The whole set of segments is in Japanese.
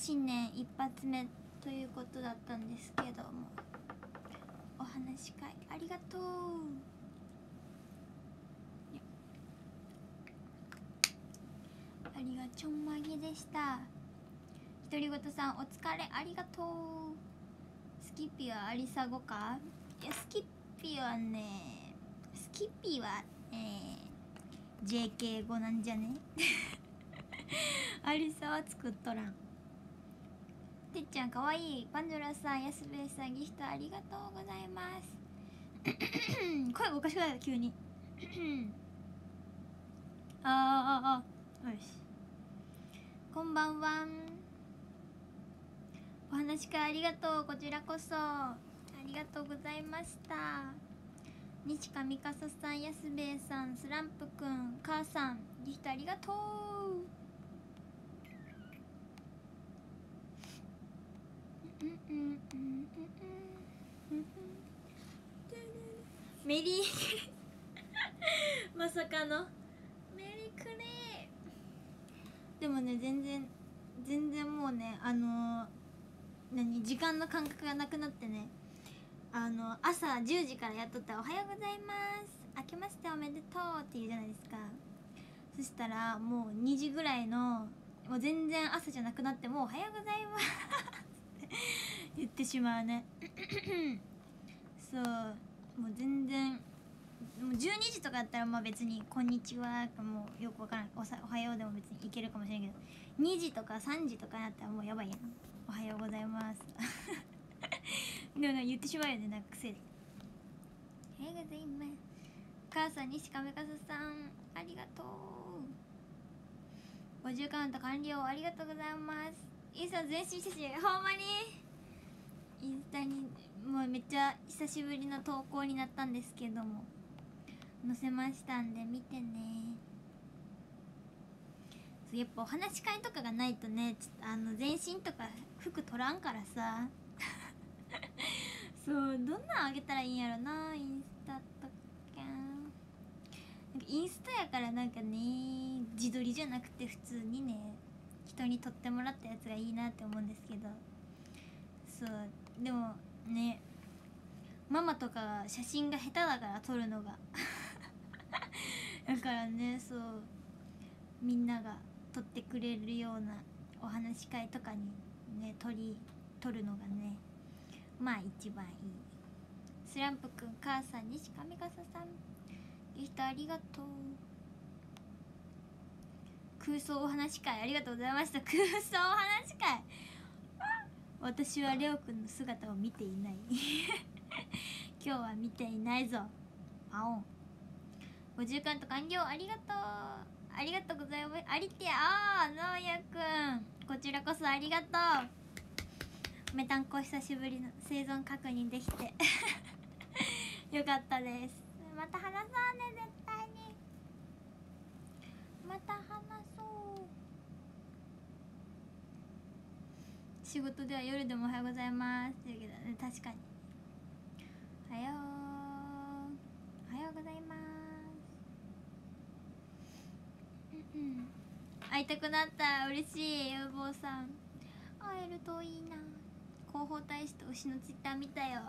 新年一発目ということだったんですけども、お話し会ありがとう。ありがちょんまげでした。独り言さんお疲れありがとう。スキッピーはありさごか。いやスキッピーはね、スキッピーはJK 語なんじゃねありさは作っとらん。てっちゃんかわいい。パンドラさん、やすべえさん、ギフトありがとうございます声がおかしくなった急によし、こんばんは。お話し会ありがとう。こちらこそありがとうございました。西かみかささん、やすべえさん、スランプくん、母さん、ギフトありがとう。メリーまさかのメリークレー。でもね、全然もうね、時間の感覚がなくなってね、朝10時からやっとったら「おはようございます、明けましておめでとう」って言うじゃないですか。そしたらもう2時ぐらいの、もう全然朝じゃなくなっても「おはようございます」って言ってしまうねそう、もう全然、もう12時とかやったらまあ別に「こんにちは」かもうよくわからん、おはようでも別にいけるかもしれんけど、2時とか3時とかになったらもうやばいやん。おはようございますでも言ってしまうよね、なんか癖で。おはようございます。母さん、西亀かささんありがとう。50カウント完了ありがとうございます。インスタ全身写真、ほんまにインスタにもうめっちゃ久しぶりの投稿になったんですけども、載せましたんで見てね。そう、やっぱお話し会とかがないとね、ちょっと全身とか服取らんからさそう、どんなんあげたらいいんやろな、インスタとか。なんかインスタやからなんかね、自撮りじゃなくて普通にね、人に撮ってもらったやつがいいなって思うんですけど、そうでもね、ママとかが写真が下手だから撮るのがだからね、そう、みんなが撮ってくれるようなお話し会とかにね、撮るのがね、まあ一番いい。スランプくん、母さん、西上笠さん、ギフトありがとう。空想お話し会ありがとうございました。空想お話し会私はレオくんの姿を見ていない今日は見ていないぞ。あおん50カウント完了ありがとう。ありがとうございます。ありてあー、直哉くん、こちらこそありがとう。メタンコ久しぶりの生存確認できてよかったです。また話そうね、絶対にまた話そう。仕事では夜でもおはようございますって言うけどね、確かにおはよう、おはようございます。会いたくなった、嬉しい。有望さん、会えるといいな。広報大使と牛のツイッター見たよ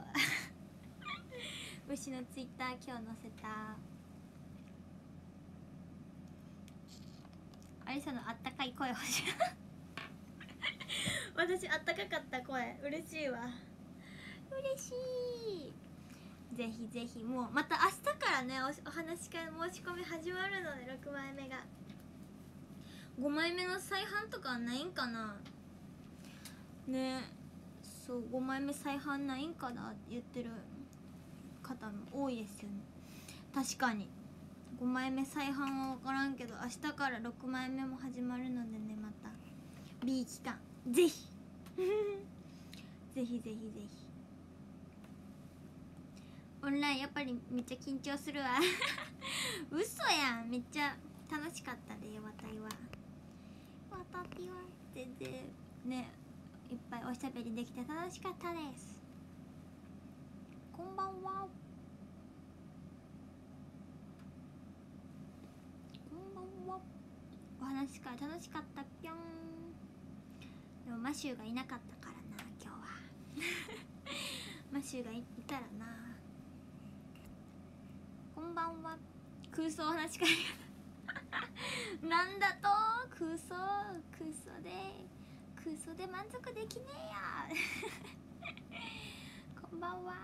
牛のツイッター今日載せた。アリサのあったかい声欲しい私あったかかった声、嬉しいわ。嬉しい。ぜひぜひ、もうまた明日からね、お話し会申し込み始まるので、6枚目が。5枚目の再販とかはないんかなね。そう、5枚目再販ないんかなって言ってる方も多いですよね。確かに5枚目再販は分からんけど、明日から6枚目も始まるのでね、また B 期間ぜひぜひぜひぜひ。オンラインやっぱりめっちゃ緊張するわ嘘やん、めっちゃ楽しかったで。わたいは全然ね、いっぱいおしゃべりできて楽しかったです。こんばんは、こんばんは。お話し会楽しかったぴょん。 でもマシューがいなかったからな今日はマシューがいたらな。こんばんは。空想話し会なんだと空想で満足できねえやこんばんは。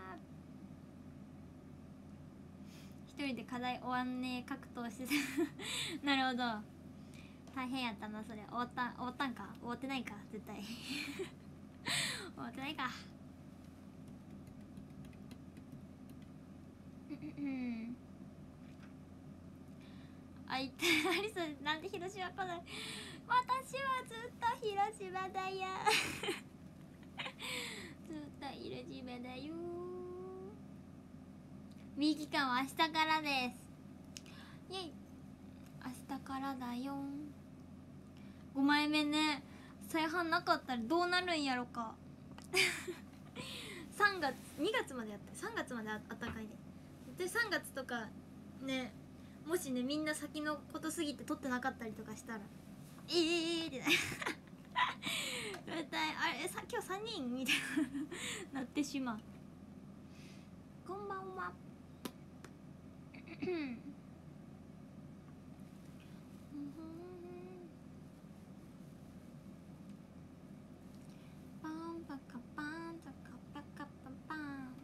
一人で課題終わんねえ格闘してたなるほど、大変やったなそれ。終わったんか。終わってないか絶対終わってないかあいたアリスなんで広島来ない。私はずっと広島だよずっと広島だよ。右期間は明日からです。イェイ、明日からだよ。5枚目ね、再販なかったらどうなるんやろか2月までやった3月まであったかいで3月とかね、もしねみんな先のことすぎて撮ってなかったりとかしたらって絶対あれ今日3人みたいななってしまう。こんばんはパンパカパンザカパカパンパン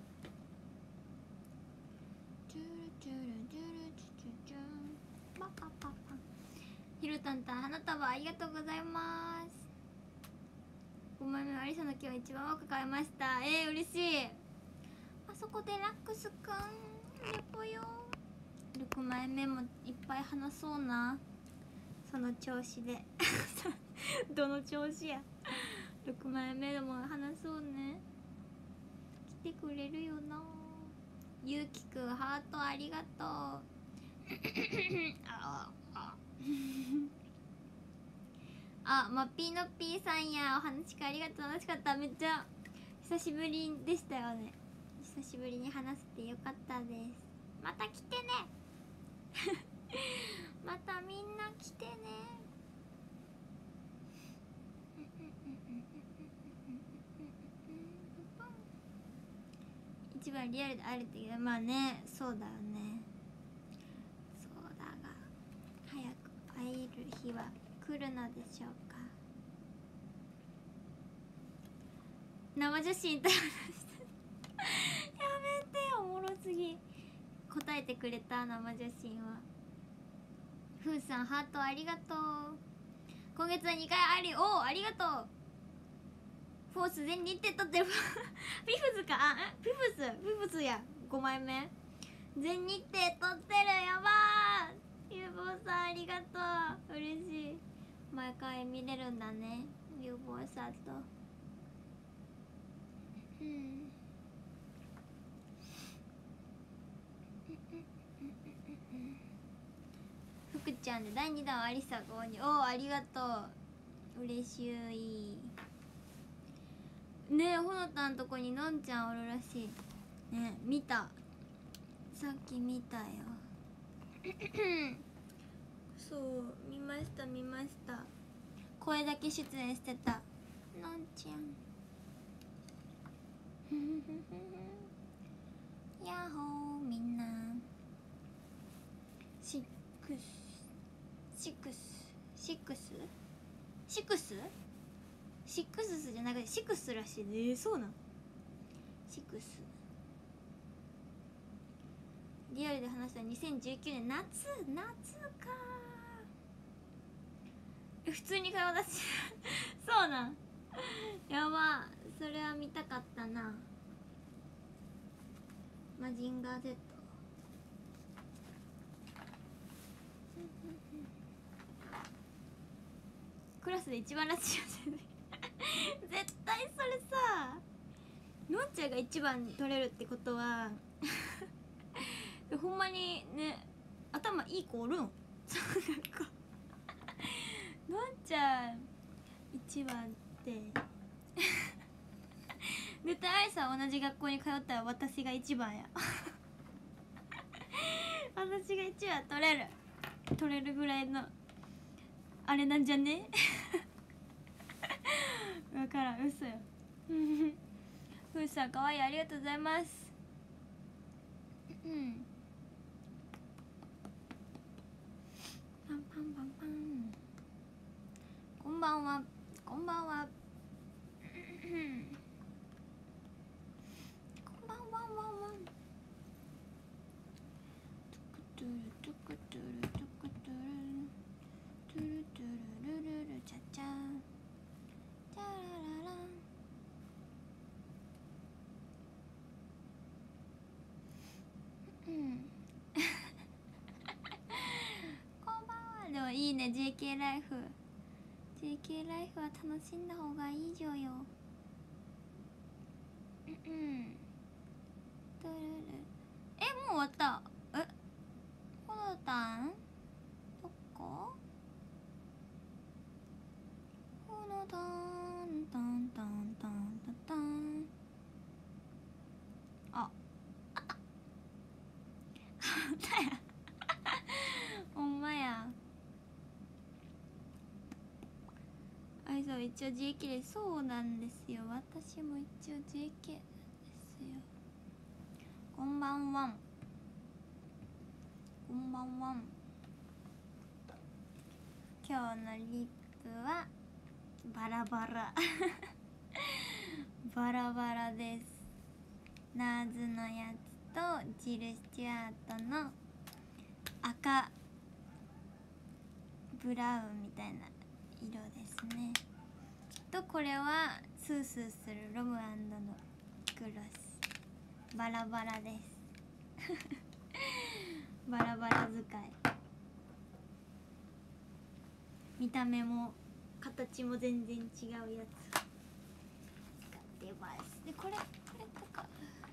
チュルチュルチュルチュチュチュパパパパン。ひろたんたん花束ありがとうございます。5枚目はアリサの今日一番多く買いました。嬉しい。あそこでラックスくんレポよ。6枚目もいっぱい話そうな、その調子でどの調子や6枚目でも話そうね。来てくれるよな。ゆうきくんハートありがとうあ、マッピーのピーさんや、お話ありがとう。楽しかった。めっちゃ久しぶりでしたよね。久しぶりに話せてよかったです。また来てねまたみんな来てね一番リアルで会えるっていう、まあね、そうだよね。そうだが早く会える日は来るのでしょうか。生女子に対してやめて、おもろすぎ。答えてくれた生女子はふーさんハートありがとう。今月は2回あり、ありがとう。フォース全日程取ってるピフズか、ピフズや。5枚目全日程取ってる。やばー。ゆうぼうさんありがとう、嬉しい。毎回見れるんだね、ゆうぼうさんと。福ちゃんで第2弾はアリサ5に。ありがとう、嬉しいね。ほのたんとこにのんちゃんおるらしいね。見た、さっき見たよそう、見ました声だけ出演してたのんちゃんやっほーみんな。シックスじゃなくてシクスらしいね。そうなん、シクス。リアルで話した2019年夏か普通に顔出しそうなん、やば、それは見たかったな。マジンガー Z クラスで一番らしいよ絶対それさ、のんちゃんが一番に取れるってことはほんまにね、頭いい子おるんそうなんかのんちゃん一番って絶対あいさん同じ学校に通ったら私が一番や私が一番取れるぐらいのあれなんじゃね嘘よふーさんかわいい、ありがとうございます。パンパンパンパン、こんばんは、こんばんはこんばんはわんわん。トゥクトゥルトゥクトゥルトゥクトゥルトゥルトゥルルルルチャチャチャラララン。こんばんは。でもいいね JK ライフ。 JK ライフは楽しんだ方がいいじゃよ。もう終わった。このタンどこ？このタンタンタンタンタンタン。あほんまや。あいそう、一応 JK です。そうなんですよ、私も一応 JK ですよ。こんばんは、こんばんは。今日のリップはバラバラバラバラです。ナーズのやつとジル・スチュアートの赤ブラウンみたいな色ですね。とこれはスースーするロム&のグロス。バラバラですバラバラ使い。見た目も形も全然違うやつ使ってます。でこれとか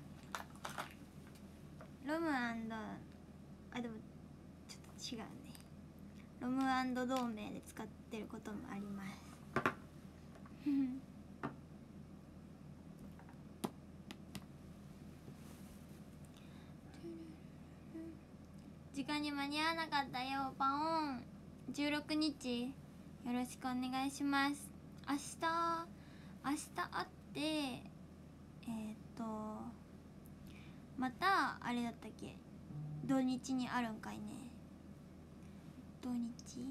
ロム&あ、でもちょっと違うね。ロム&同盟で使ってることもあります時間に間に合わなかったよパオン。16日よろしくお願いします。明日会ってまたあれだったっけ、土日にあるんかいね。土日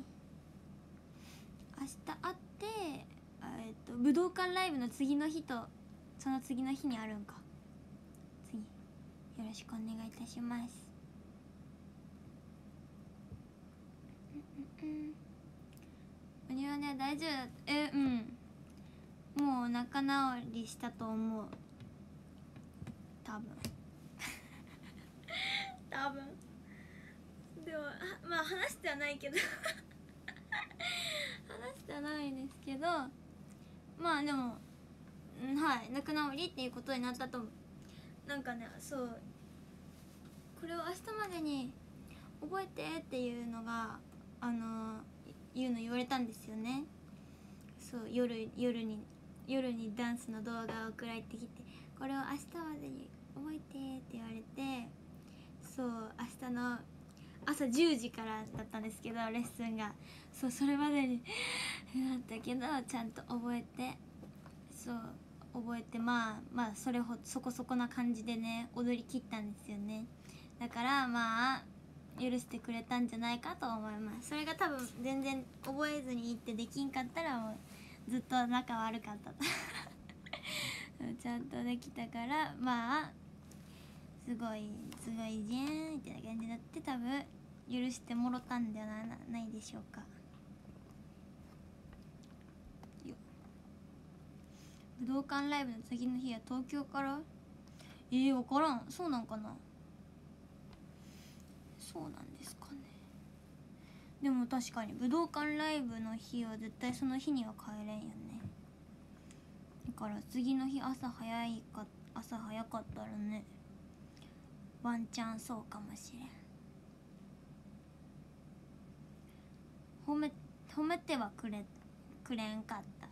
明日会って武道館ライブの次の日とその次の日にあるんか。次よろしくお願いいたします。お庭ね大丈夫だ。もう仲直りしたと思う。多分多分でもまあ話してはないけど話してはないですけど、まあでもはい仲直りっていうことになったと思う。なんかね、そうこれを明日までに覚えてっていうのが言われたんですよね。そう夜にダンスの動画を送られてきて、これを明日までに覚えてって言われて、そう明日の朝10時からだったんですけどレッスンが、そうそれまでになったけどちゃんと覚えて、そう覚えてまあそこそこな感じでね踊り切ったんですよね。だからまあ許してくれたんじゃないかと思います。それが多分全然覚えずに行ってできんかったらもうずっと仲悪かったとちゃんとできたからまあすごいじゃんみたいな感じになって、多分許してもろたんではないでしょうか。武道館ライブの次の日は東京から、分からん。そうなんかな。そうなんですかね。でも確かに武道館ライブの日は絶対その日には帰れんよね。だから次の日朝早かったらねワンチャンそうかもしれん。褒めてはくれんかった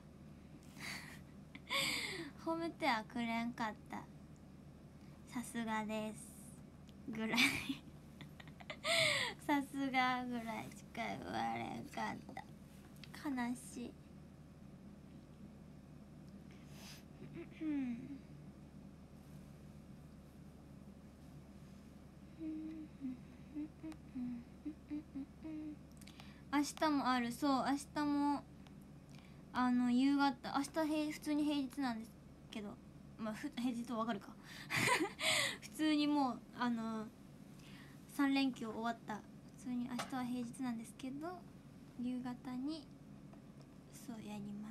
褒めてはくれんかった。さすがですぐらいさすがぐらいしか言われんかった。悲しい。 明日もある。そう、明日も夕方、明日普通に平日なんですけど、まあ平日わかるか普通にもう3連休終わった。普通に明日は平日なんですけど、夕方にそうやります。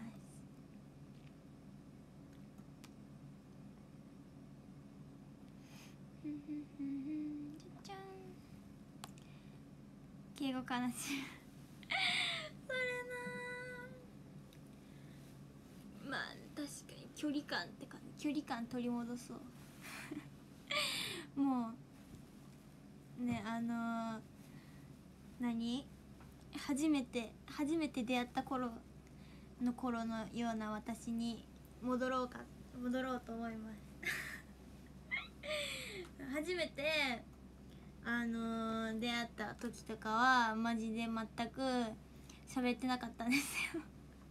じゃん、敬語悲しいそれなー、まあ確かに距離感ってか、距離感取り戻そうもうね、何、初めて出会った頃のような私に戻ろうと思います初めて出会った時とかはマジで全く喋ってなかったんですよ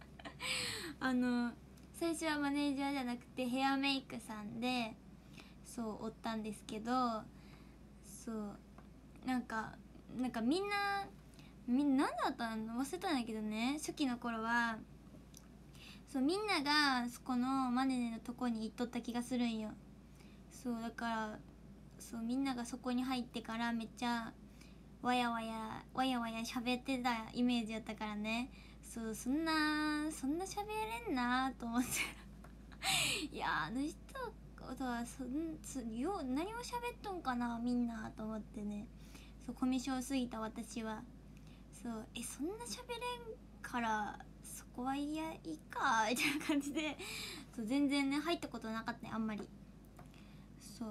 最初はマネージャーじゃなくてヘアメイクさんでそうおったんですけど、そうなんかみんな何だったの忘れたんだけどね、初期の頃はそうみんながそこのマネネのとこに行っとった気がするんよ。そうだからそうみんながそこに入ってからめっちゃわやわや喋ってたイメージやったからね。そうそんな喋れんなと思っていやあの人とは何を喋っとんかなみんなと思ってね。そうコミュ障すぎた私はそうそんな喋れんからそこはいいかみたいな感じでそう全然ね入ったことなかったね、あんまり。そう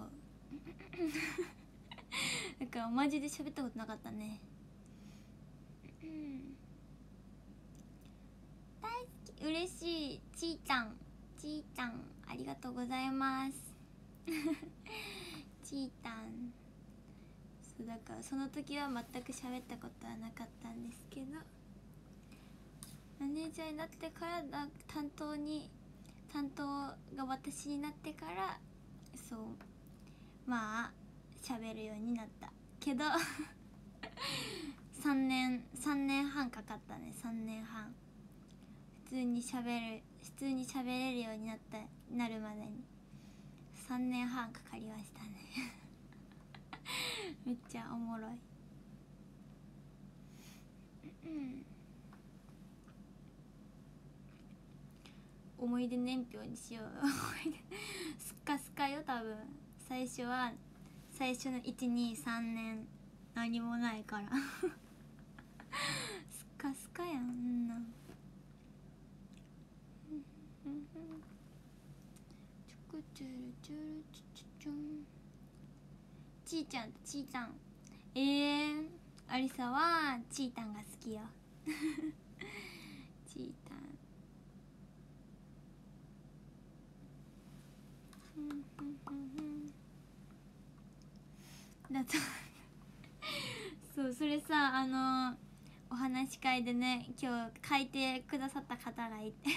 だからマジで喋ったことなかったね。大好き、嬉しい。ちーちゃんありがとうございますちーたん、そうだからその時は全く喋ったことはなかったんですけど、マネージャーになってから担当が私になってからそうまあ喋るようになったけど3年半かかったね。3年半普通に喋れるようになるまでに3年半かかりましたねめっちゃおもろい思い出年表にしようスカスカよ多分。最初の 1,2,3 年何もないからスカスカやんな。ちーちゃんとちーたん、アリサはちーたんが好きよちーたんだとそうそれさお話し会でね今日書いてくださった方がいて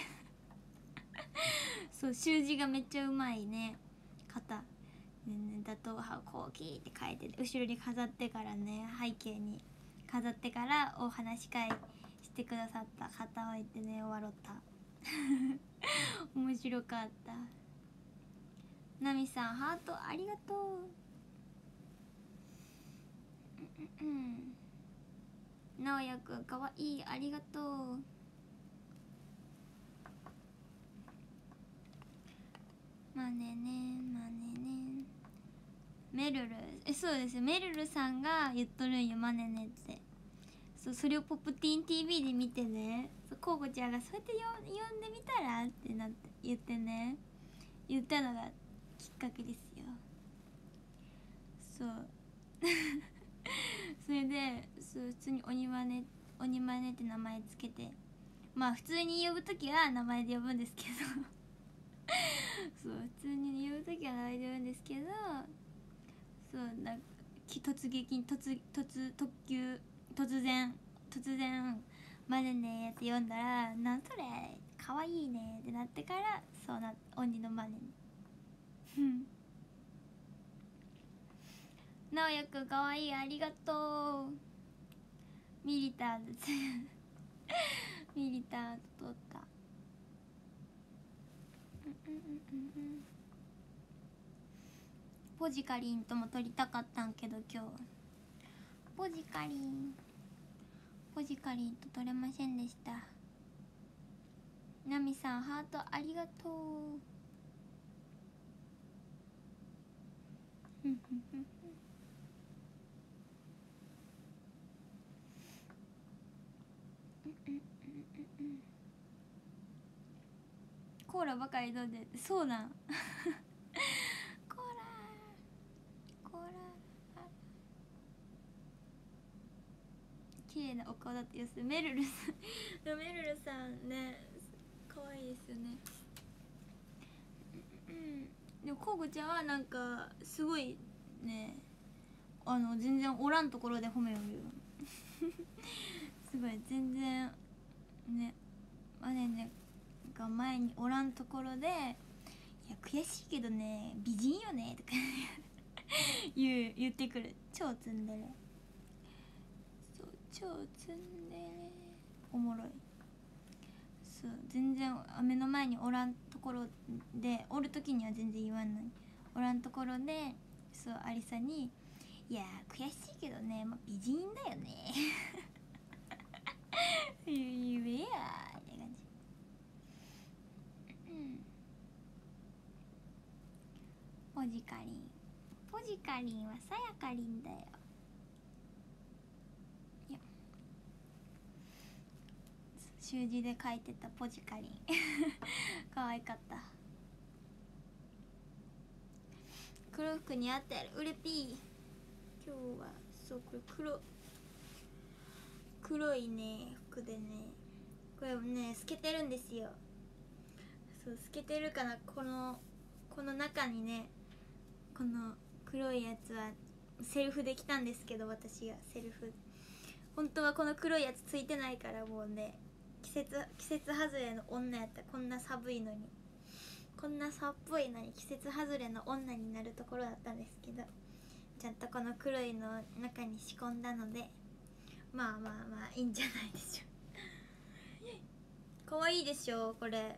そう習字がめっちゃうまいね方だとこうキーって書いて後ろに飾ってからね、背景に飾ってからお話し会してくださった方をいてね、笑った面白かった。ナミさんハートありがとうなおやくんかわいい、ありがとう。まあねメルルそうですよ、メルルさんが言っとるんよマネネって。それをポップティーン TV で見てね、コウコちゃんがそうやって呼んでみたらってなって言ったのがきっかけですよ。そうそれで普通に鬼マネって名前つけて、まあ普通に呼ぶときは名前で呼ぶんですけどそう普通に呼ぶときは名前で呼ぶんですけど、そうなんか突然マネネって呼んだら、なんそれかかわいいねってなってから、そうな鬼の真似になおやくんかわいい、ありがとう。ミリターズミリターズ取った。ポジカリンとも撮りたかったんけど、今日ポジカリンと撮れませんでした。ナミさんハートありがとうコーラばかり飲んで、そうなんコーラ綺麗なお顔だってよす。メルルさんね、可愛いですよね。でもコウコちゃんはなんかすごいね、全然おらんところで褒めよるよすごい全然ね、ねが前におらんところで「いや悔しいけどね美人よね」とか言ってくる。超ツンデレ。そう、超ツンデレおもろい。そう、全然目の前におらんところで、おる時には全然言わんのに、おらんところでそうアリサに「いや悔しいけどね、まあ、美人だよね」言えやって感じ。ポジカリンはさやかりんだよ。いや習字で書いてたポジカリン可愛かった。黒服に合ってるうれぴー。今日はそうこれ黒いね服でね、これね透けてるんですよ。そう透けてるから、この中にね、この黒いやつはセルフで着たんですけど、私がセルフ、本当はこの黒いやつついてないから、もうね季節外れの女やった。こんな寒いのに、こんな寒いのに季節外れの女になるところだったんですけど、ちゃんとこの黒いの中に仕込んだので、まあいいんじゃないでしょうかわいいでしょこれ。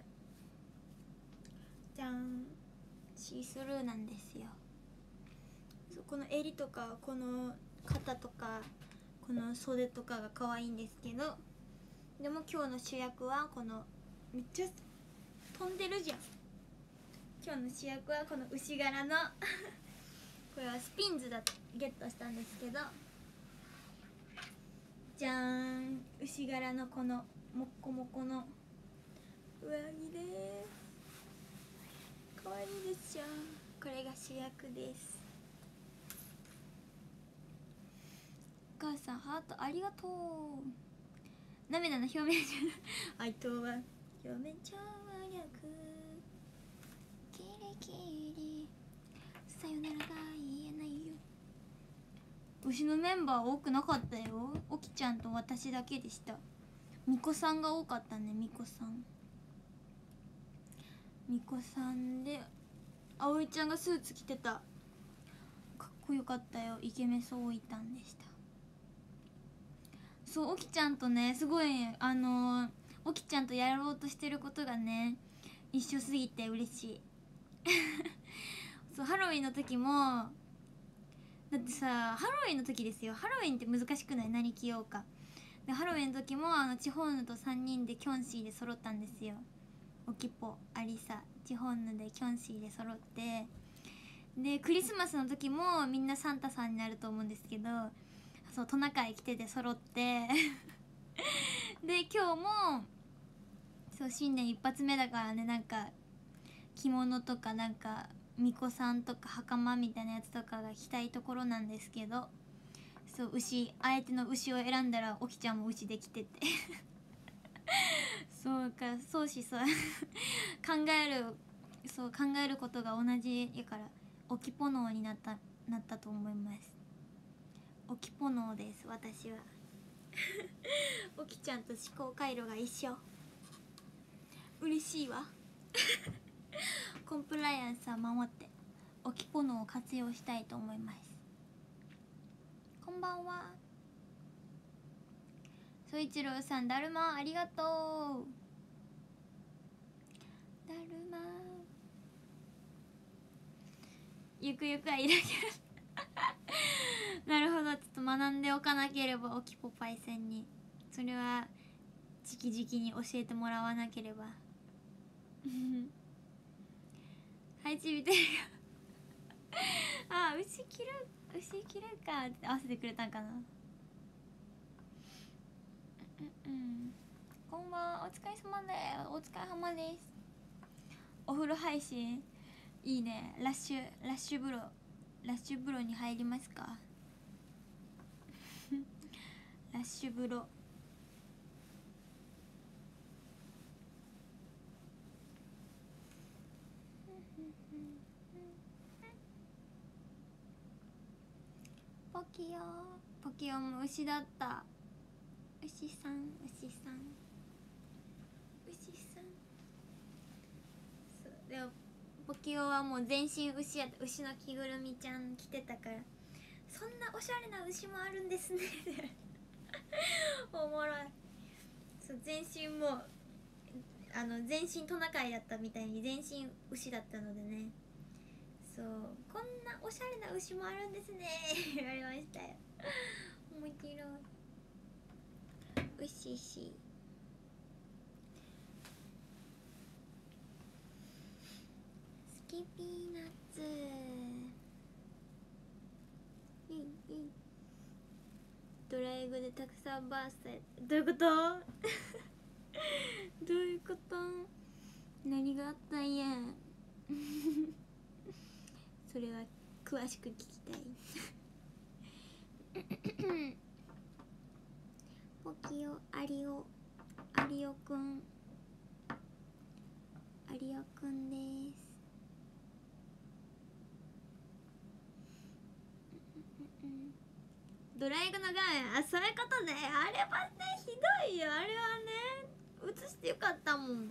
じゃん、シースルーなんですよ。そう、この襟とかこの肩とかこの袖とかが可愛いんですけど、でも今日の主役はこの、めっちゃ飛んでるじゃん。今日の主役はこの牛柄のこれはスピンズだとゲットしたんですけど、じゃーん、牛柄のこのもっこもこの上着です。かわいいでしょ。これが主役です。お母さんハートありがとう。涙の表面上愛とは表面上は逆、キリキリさよならが言えないよ。牛のメンバー多くなかったよ。おきちゃんと私だけでした。みこさんが多かったね。みこさんで、あおいちゃんがスーツ着てた。かっこよかったよ。イケメソおいたんでした。そう、おきちゃんとね、すごいおきちゃんとやろうとしてることがね一緒すぎて嬉しいそう、ハロウィンの時もだってさ、ハロウィンの時ですよ。ハロウィンって難しくない？何着ようか。でハロウィンの時もチホンヌと3人でキョンシーで揃ったんですよ。おきぽ、アリサ、チホンヌでキョンシーで揃って、でクリスマスの時もみんなサンタさんになると思うんですけど、そうトナカイ着てて揃ってで今日もそう新年一発目だからね、なんか着物とかなんか巫女さんとか袴みたいなやつとかが着たいところなんですけど、そう相手の牛を選んだらおきちゃんも牛で着ててそうか、そうしそう考えることが同じやからおきぽのうになったと思います。おきぽのうです、私はおきちゃんと思考回路が一緒。 嬉しいわコンプライアンスは守っておきこのを活用したいと思います。こんばんは。そいちろうさん、だるまありがとう。だるまゆくゆくはいらけるなるほど、ちょっと学んでおかなければ、おきぽパイセンに。それは直々に教えてもらわなければはい、ちびてるあ、牛切るかって合わせてくれたんかな。こんばんは、お疲れ様です。お風呂配信いいね。ラッシュ風呂に入りますかラッシュ風呂ポキオも牛だった。牛さんそうでもポキオはもう全身牛やった。牛の着ぐるみちゃん着てたから、そんなおしゃれな牛もあるんですねおもろい。そう、全身も全身トナカイだったみたいに全身牛だったのでね、そう、こんなおしゃれな牛もあるんですね言われましたよ面白い。牛しスキピーナッツドライブでたくさんバースされ、どういうことどういうこと、何があったんやそれは詳しく聞きたいポキオ、アリオくんです。ドライブの画面、あ、そういうことね。あれはね、ひどいよ。あれはね、映してよかったもん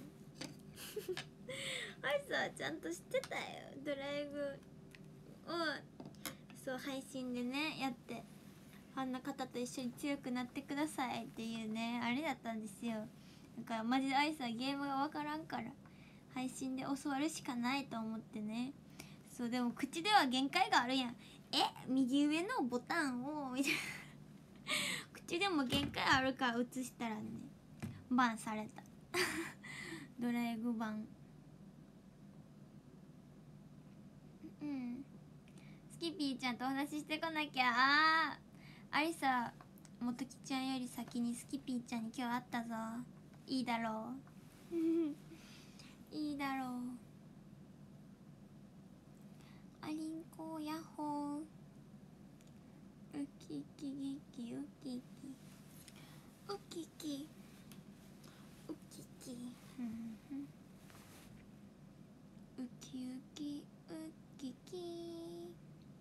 あいさちゃんと知ってたよ。ドライブをそう配信でねやって、ファンの方と一緒に強くなってくださいっていうね、あれだったんですよ。だからマジでアイスはゲームが分からんから配信で教わるしかないと思ってね。そう、でも口では限界があるやん。右上のボタンをみたいな口でも限界あるから映したらね、バンされたドライブバン。スキピーちゃんとお話ししてこなきゃ。アリサ元木ちゃんより先にスキピーちゃんに今日会ったぞ。いいだろういいだろう。アリンコヤッホー、ウキキギキウキキウキキウキキウキウキウキキ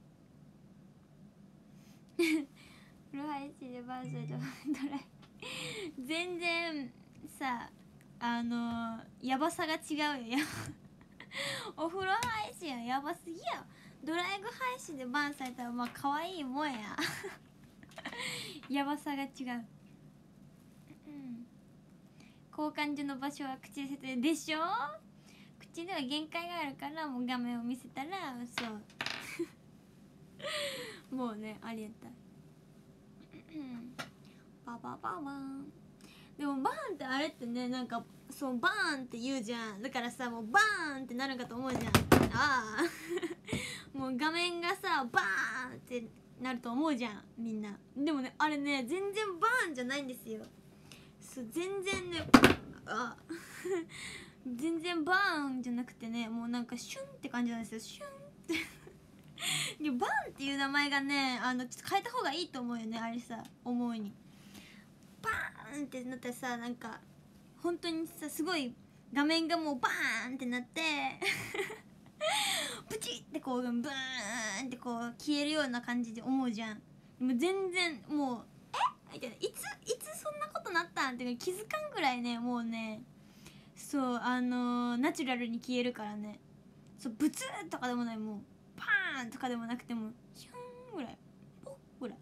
風呂配信でバースデーとドライ全然さ、やばさが違うよお風呂配信はやばすぎや。ドライブ配信でバンされたらまあ可愛いもんややばさが違う。交換所の場所は口で説明でしょ。口では限界があるから、もう画面を見せたらそうもうね、ありやったババババン。でもバーンってあれってね、なんかそうバーンって言うじゃん。だからさ、もうバーンってなるかと思うじゃん。ああもう画面がさバーンってなると思うじゃんみんな。でもね、あれね全然バーンじゃないんですよ。そう、全然ね全然バーンじゃなくてね、もうなんかシュンって感じなんですよ。シュンってでバーンっていう名前がね、ちょっと変えた方がいいと思うよね、あれさ、思うに。バーンってなったらさ、なんか本当にさ、すごい画面がもうバーンってなってプチってこうブーンってこう消えるような感じで思うじゃん。でも全然もうみたいな、いつそんなことなったんって気づかんぐらいね、もうねそうナチュラルに消えるからね。そうブツーとかでもない、もうパーンとかでもなくてもヒューンぐらい、ポッぐらい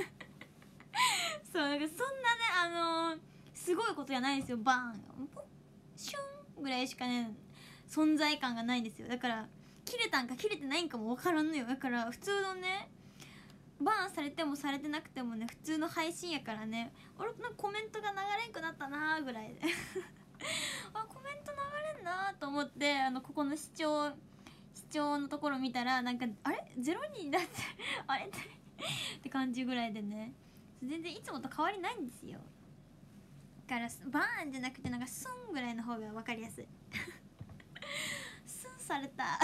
そうなんかそんなねすごいことじゃないんですよ。バーンポッシュンぐらいしかね存在感がないんですよ。だから切れたんか切れてないんかも分からんのよ。だから普通のねバーンされてもされてなくてもね普通の配信やからね、俺なんかコメントが流れんくなったなーぐらいであコメント流れんなーと思ってここの視聴のところ見たらなんかあれ0人になってあれって感じぐらいでね、全然いつもと変わりないんですよ。だからバーンじゃなくてなんかスンぐらいの方が分かりやすいスンされた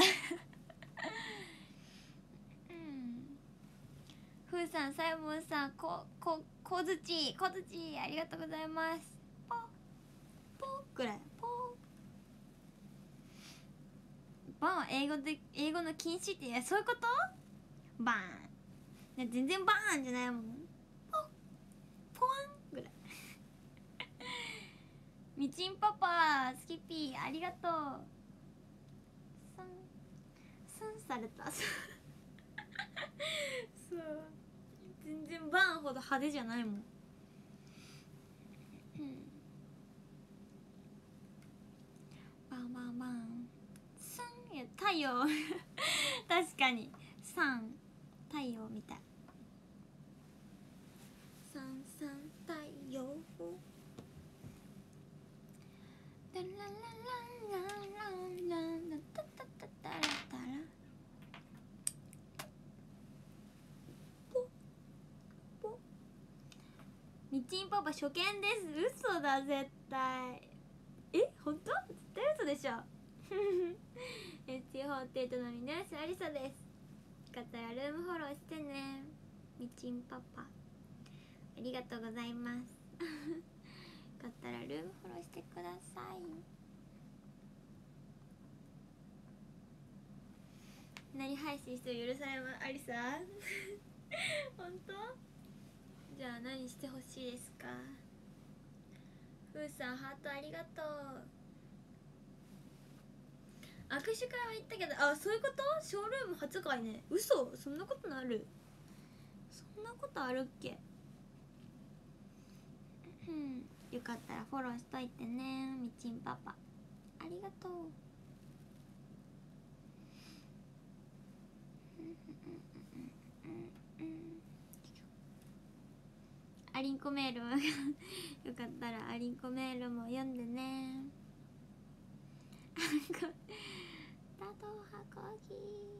ふうさん、サイモンさん、こづちありがとうございます。ポポくらいポバンは英語の禁止ってそういうこと？バーン全然バーンじゃないもん。ポワンぐらいみちんパパスキピーありがとう。スンされたそう全然バーンほど派手じゃないもん。バンバンバンスン、いや太陽確かにサン太陽みたい。サンサン太陽ララララララララタタタタラタラポポみちんパパ初見です。嘘だ絶対。本当？絶対嘘でしょST48のみです。ありさです。よかったらルームフォローしてね。みちんパパありがとうございますよかったらルームフォローしてください。何配信しても許されます。ありさ本当？じゃあ何してほしいですか？ふうさんハートありがとう。握手会は行ったけど、あ、そういうこと？ショールーム初回ね。嘘、そんなことある？そんなことあるっけ？よかったらフォローしといてね。みちんパパありがとう。アリンコメールよかったらアリンコメールも読んでねだとはこぎ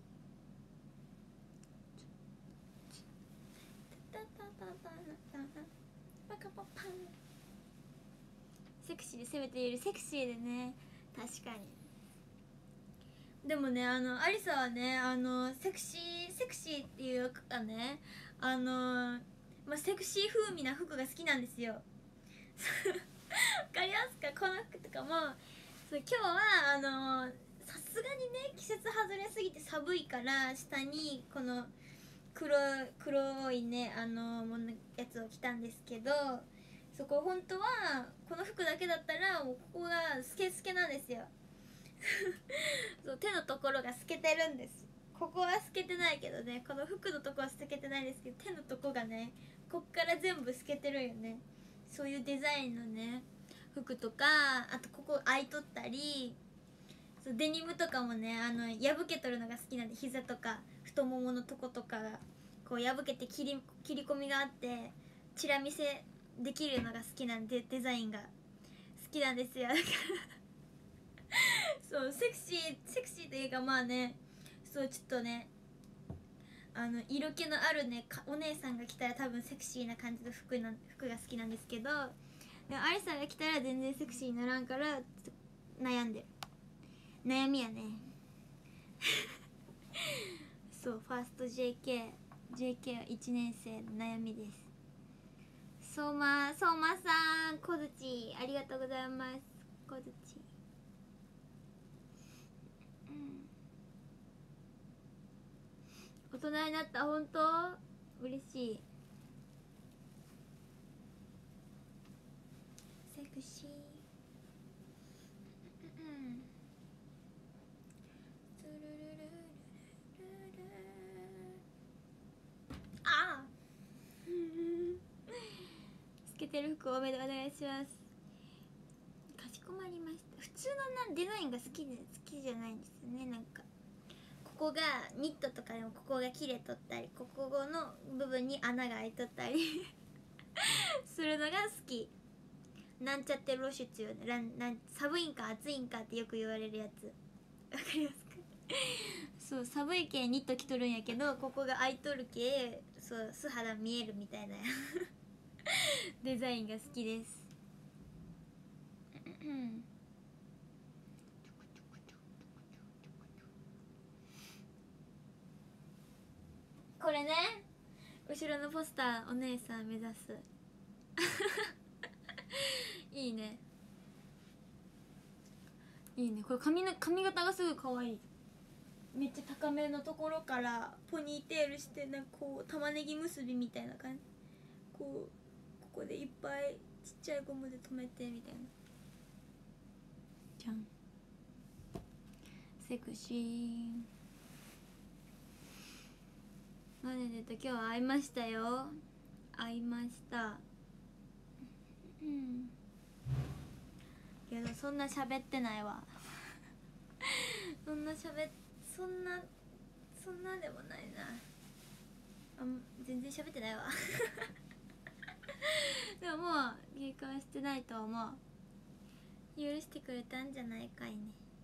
パカパパンセクシーで攻めている。セクシーでね、確かに。でもね、アリサはね、セクシーっていうかね、セクシー風味な服が好きなんですよわかりますか？この服とかもそう、今日はさすがにね季節外れすぎて寒いから下にこの黒いねやつを着たんですけど、そこ本当はこの服だけだったらもうここがスケスケなんですよそう手のところが透けてるんです。ここは透けてないけどね、この服のとこは透けてないですけど手のとこがねこっから全部透けてるよね。そういうデザインのね服とか、あとここ開いとったり、そうデニムとかもね破けとるのが好きなんで、膝とか太もものとことかがこう破けて切り込みがあってチラ見せできるのが好きなんで、デザインが好きなんですよだからそうセクシーというかまあね、そうちょっとね色気のあるねお姉さんが着たら多分セクシーな感じの服が好きなんですけど、でもアリさんが着たら全然セクシーにならんからちょっと悩んでる。悩みやねそうファースト JK は1年生の悩みです。相馬さん、小槌ありがとうございます。小槌大人になった。本当嬉しい。セクシてる服多めでお願いします。かしこまりました。普通のデザインが好きじゃないんですよね。なんかここがニットとかでもここが切れとったり、ここの部分に穴が開いとったりするのが好き。なんちゃって露出よね。寒いんか暑いんかってよく言われるやつ、わかりますか？そう、寒い系ニット着とるんやけど、ここが開いとる系、そう素肌見えるみたいなデザインが好きです。これね、後ろのポスターお姉さん目指すいいね、いいね。これ髪型がすぐ可愛い。めっちゃ高めのところからポニーテールして、なんかこう玉ねぎ結びみたいな感じ、ここでいっぱいちっちゃいゴムで留めてみたいな。じゃん、セクシー。マネネと今日は会いましたよ。会いました。けどそんな喋ってないわそんなでもないな。全然喋ってないわでももう警戒してないと思う。許してくれたんじゃないかいね。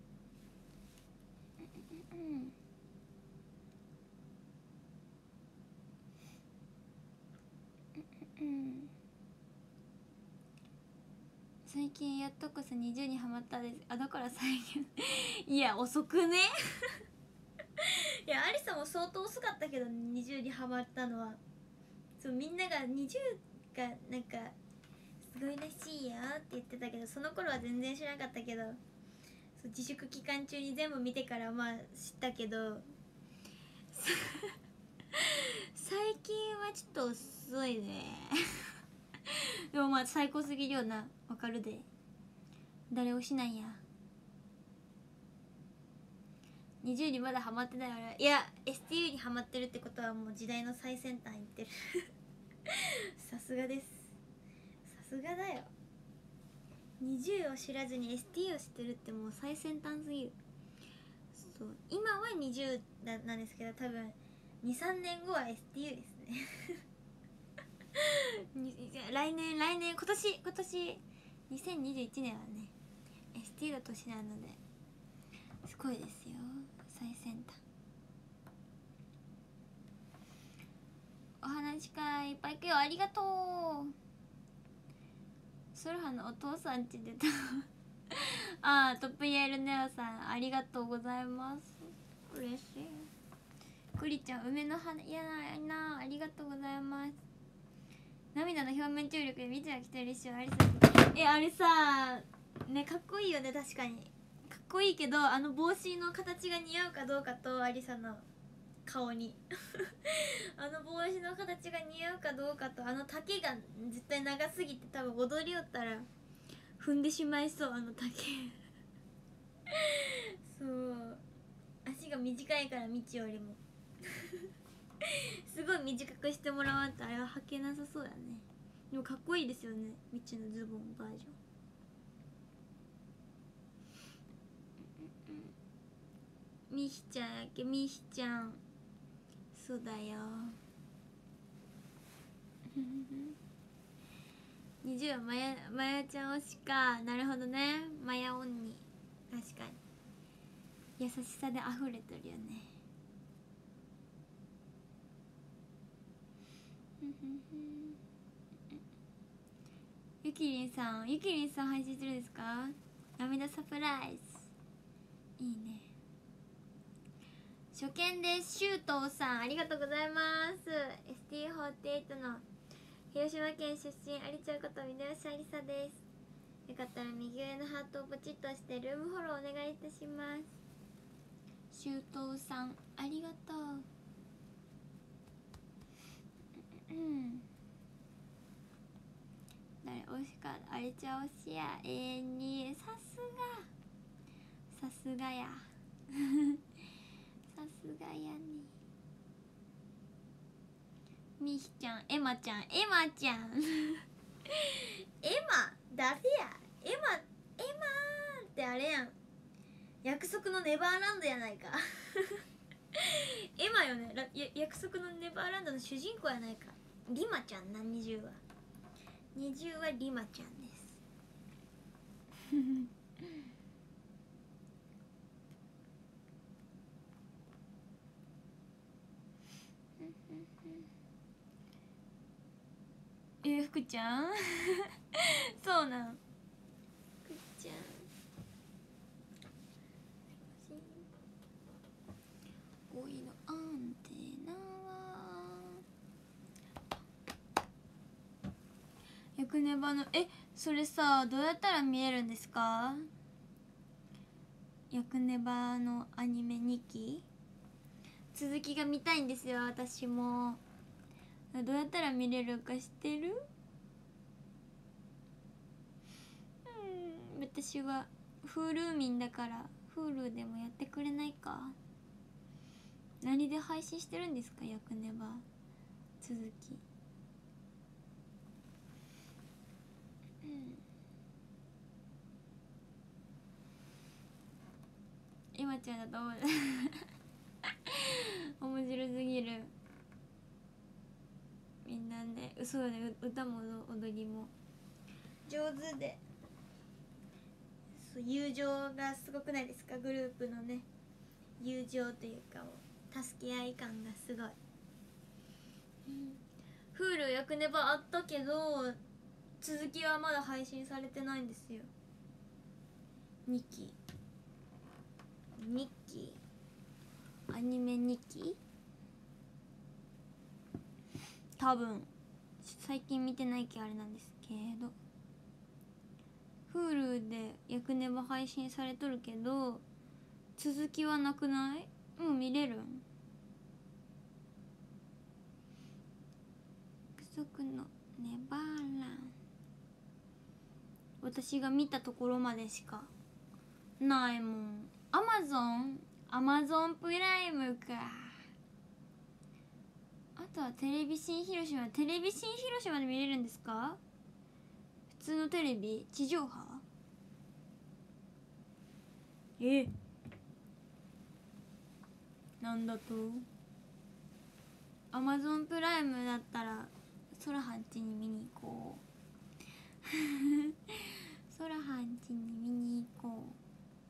最近やっとこそ20にハマったです。だから最近いや遅くねいやアリサも相当遅かったけど、20にハマったのは。そう、みんなが20がなんかすごいらしいよって言ってたけど、その頃は全然知らなかったけど、そう自粛期間中に全部見てからまあ知ったけど最近はちょっと遅いねでもまあ最高すぎるよな。わかるで。誰推しなんや。20にまだハマってない。俺いや STU にハマってるってことはもう時代の最先端いってるさすがです。さすがだよ。20を知らずに STU を知ってるってもう最先端すぎる。そう、今は20なんですけど、多分 2,3 年後は STU ですね来年今年2021年はね STU の年なのですごいですよ、最先端。お話し会いっぱい行くよ。ありがとう。ソルハのお父さんち出たトップイエールネオさんありがとうございます。嬉しい。クリちゃん梅の花いやないな、ありがとうございます。涙の表面張力で蜜が来てるし、あれさあれさね、かっこいいよね。確かにかっこいいけど、帽子の形が似合うかどうかとアリサの顔に帽子の形が似合うかどうかと、丈が絶対長すぎて多分踊りよったら踏んでしまいそう、丈そう足が短いから、道よりもすごい短くしてもらわんとあれは履けなさそうだね。でもかっこいいですよね、道のズボンバージョン。ミヒちゃんやっけ、ミヒちゃん。そうだよ20はマヤちゃん推しか。なるほどね、マヤオンに。確かに優しさで溢れてるよねゆきりんさん配信するんですか？涙サプライズいいね。初見です。周東さんありがとうございます。 ST48 の広島県出身、ありちゃうことみねおしありさです。よかったら右上のハートをポチッとしてルームフォローお願いいたします。周東さんありがとう。誰推しか。あれちゃん推しや。永遠にさすがやさすがやね。みひちゃん、エマちゃんエマ誰や。エマってあれやん、約束のネバーランドやないかエマよね、約束のネバーランドの主人公やないか。リマちゃんな、20はリマちゃんです福ちゃんそうなん、福ちゃんおいのアンテナは役ネバのそれさ、どうやったら見えるんですか？役ネバのアニメ2期続きが見たいんですよ、私も。どうやったら見れるか知ってる？私は Hulu 民だから Hulu でもやってくれないか？何で配信してるんですか、役ネバ続き。今ちゃんだと思う面白すぎる。みんなね、そうね、歌も踊りも上手で、そう友情がすごくないですか？グループのね、友情というか助け合い感がすごい。Hulu 役ネバあったけど続きはまだ配信されてないんですよ。2期アニメ2期多分最近見てないけどあれなんですけど、 Hulu で役ネバ配信されとるけど続きはなくない？もう見れるん？約束のネバーランド、私が見たところまでしかないもん。アマゾンプライムか。あとはテレビ新広島で見れるんですか？普通のテレビ地上波？なんだと？アマゾンプライムだったら空はんちに見に行こう空はんちに見に行こう。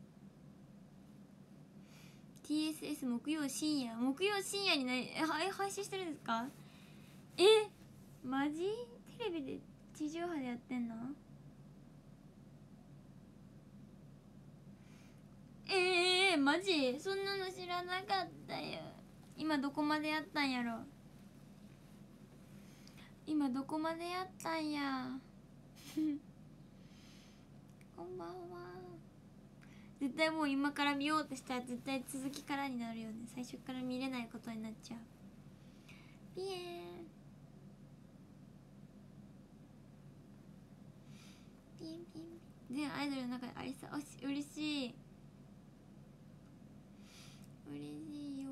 TSS 木曜深夜に配信してるんですか？マジ？テレビで地上波でやってんの？マジ？そんなの知らなかったよ。今どこまでやったんやろ？こんばんは。絶対もう今から見ようとしたら絶対続きからになるよね。最初から見れないことになっちゃう。ピエーンピンピン。全アイドルの中でありさ、嬉しいよ。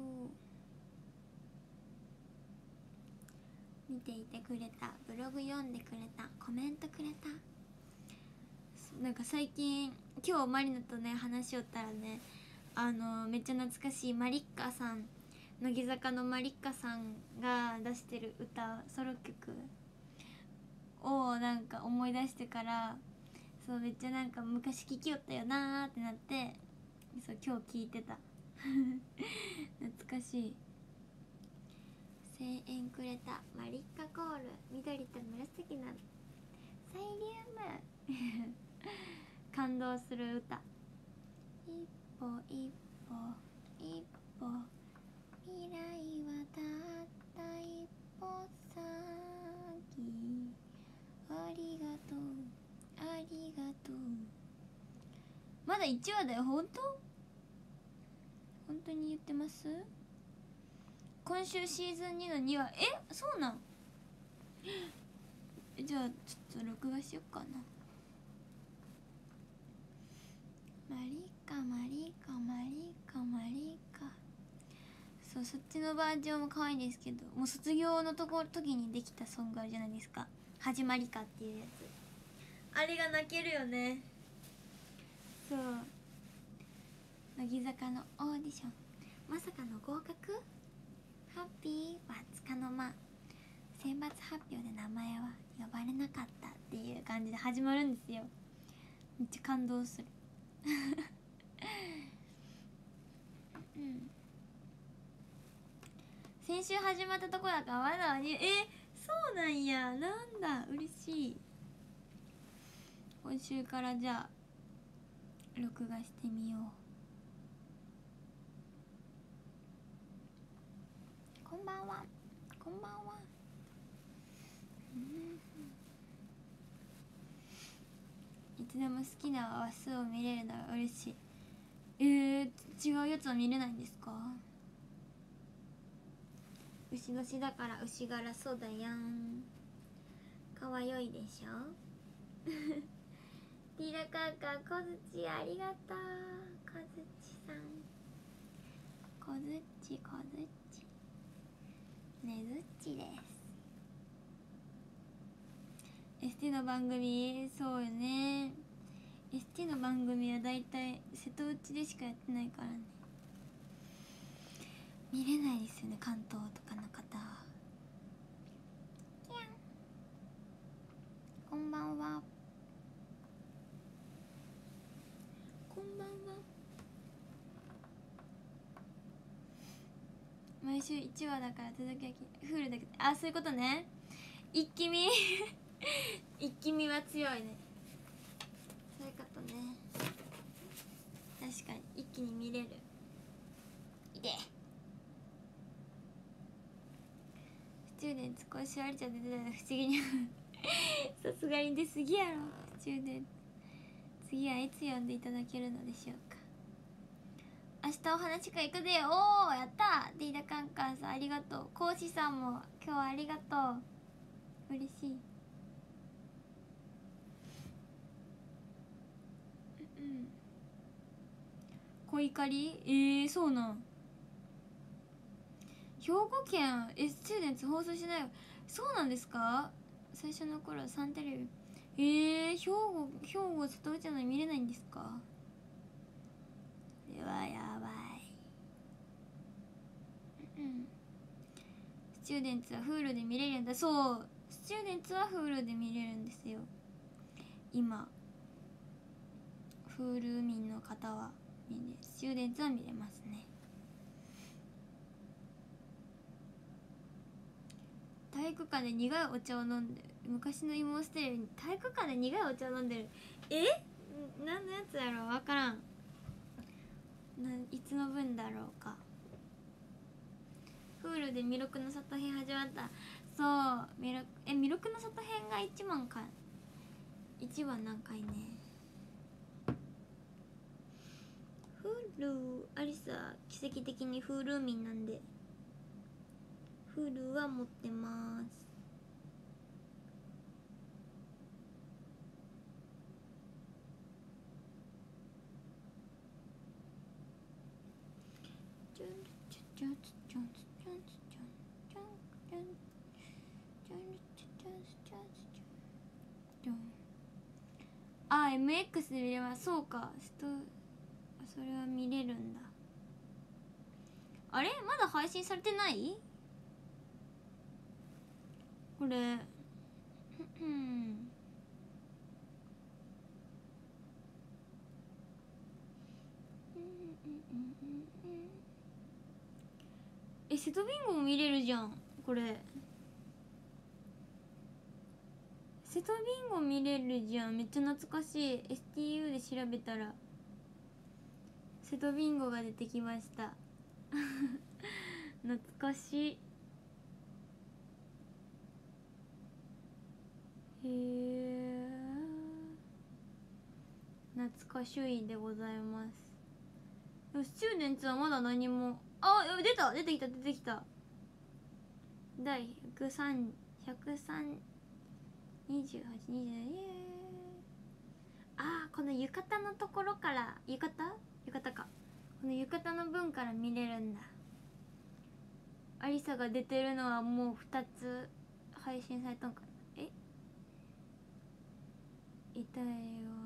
見ていてくれた、ブログ読んでくれた、コメントくれた。なんか最近今日マリナとね話しよったらね、めっちゃ懐かしいマリッカさん、乃木坂のマリッカさんが出してる歌、ソロ曲をなんか思い出してから、そうめっちゃなんか昔聴きよったよなーってなって、そう今日聴いてた懐かしい。声援くれたマリッカコール、緑と紫のサイリウム感動する歌。一歩一歩一歩、未来はたった一歩先、ありがとうありがとう。まだ1話だよ。本当に言ってます？今週シーズン2の2話。そうなん？じゃあちょっと録画しよっかな。マリカそう、そっちのバージョンも可愛いんですけど、もう卒業の時にできたソングあるじゃないですか。 始まりかっていうやつ、あれが泣けるよね。そう、乃木坂のオーディションまさかの合格、ハッピーはつかの間、選抜発表で名前は呼ばれなかったっていう感じで始まるんですよ。めっちゃ感動するうん、先週始まったとこだからまだにそうなんや、なんだ嬉しい。今週からじゃあ録画してみよう。こんばんは、こんばんは。いつでも好きな話数を見れるのが嬉しい。違うやつは見れないんですか？牛年だから牛柄そうだやん。かわよいでしょティラカーカー、こずちありがとう。こずちさん、こずちこずちねずっちです。 ST の番組、そうよね。 ST の番組はだいたい瀬戸内でしかやってないからね、見れないですよね、関東とかの方は。こんばんは、こんばんは。毎週1話だから続きはフールだけど、あ、そういうことね。一気見一気見は強いね。そういうことね。確かに一気に見れる。いでスチューデンツ、今週ありちゃん出てたの不思議にさすがに出すぎやろ。スチューデンツ、次はいつ呼んでいただけるのでしょうか。明日お話会行くで。おお、やったー。ディーダカンカンさんありがとう。講師さんも今日はありがとう。嬉しい。小怒り、そうなん。兵庫県スチューデンツ放送しないよ。そうなんですか。最初の頃サンテレビ、兵庫瀬戸内なのに見れないんですか。これはやばい。スチューデンツは Hulu で見れるんだ。そう、スチューデンツは Hulu で見れるんですよ今。 Hulu 民の方はスチューデンツは見れますね。体育館で苦いお茶を飲んでる。昔の妹ステレビに体育館で苦いお茶を飲んでる。何のやつやろう、分からん。いつの分だろうか。プールで弥勒の里編始まった。そう、弥勒の里編が1番か。1番何回ね。Hulu、アリサ奇跡的に Hulu 民なんで Hulu は持ってます。あ、MX で見れます。そうか、それは見れるんだ。あれ、まだ配信されてない？これセトビンゴも見れるじゃん。これセトビンゴ見れるじゃん。めっちゃ懐かしい。 STU で調べたらセトビンゴが出てきました懐かしい。へえ、懐かしいでございます。スチューデンツはまだ何も。出てきた。第103、103、28、27、この浴衣のところから、浴衣か、この浴衣の分から見れるんだ。アリサが出てるのはもう2つ配信されたんかな。 いたいよ。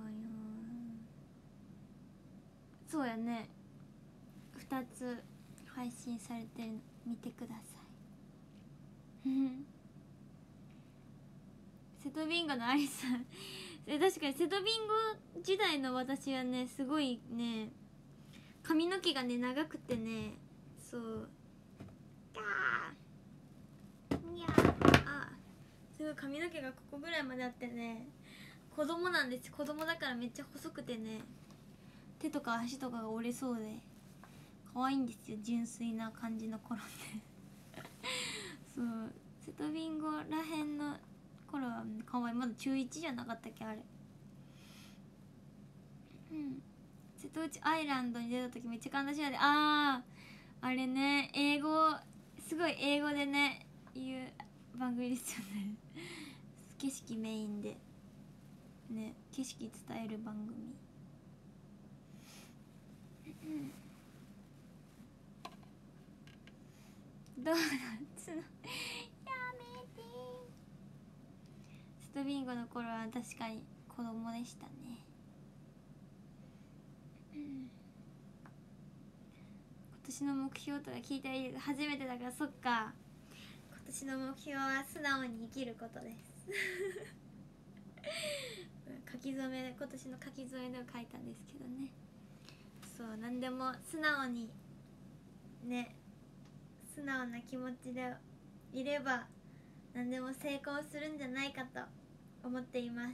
そうやね、2つ配信されてるの見てくださいセトビンゴのアリさん確かにセトビンゴ時代の私はね、すごいね、髪の毛がね長くてね、そうにゃあ、すごい髪の毛がここぐらいまであってね、子供なんです。子供だからめっちゃ細くてね、手とか足とかが折れそうで可愛いんですよ、純粋な感じの頃ってそう、セトビンゴらへんの頃は可愛い。まだ中1じゃなかったっけあれ。瀬戸内アイランドに出た時めっちゃ感動しないで、あれね、英語すごい英語でね言う番組ですよね景色メインでね、景色伝える番組ドーナツのやめてセトビンゴの頃は確かに子供でしたね。今年の目標とか聞いて初めてだから、そっか、今年の目標は素直に生きることです書き初め、今年の書き初めでは書いたんですけどね、そう、何でも素直にね、素直な気持ちでいれば何でも成功するんじゃないかと思っています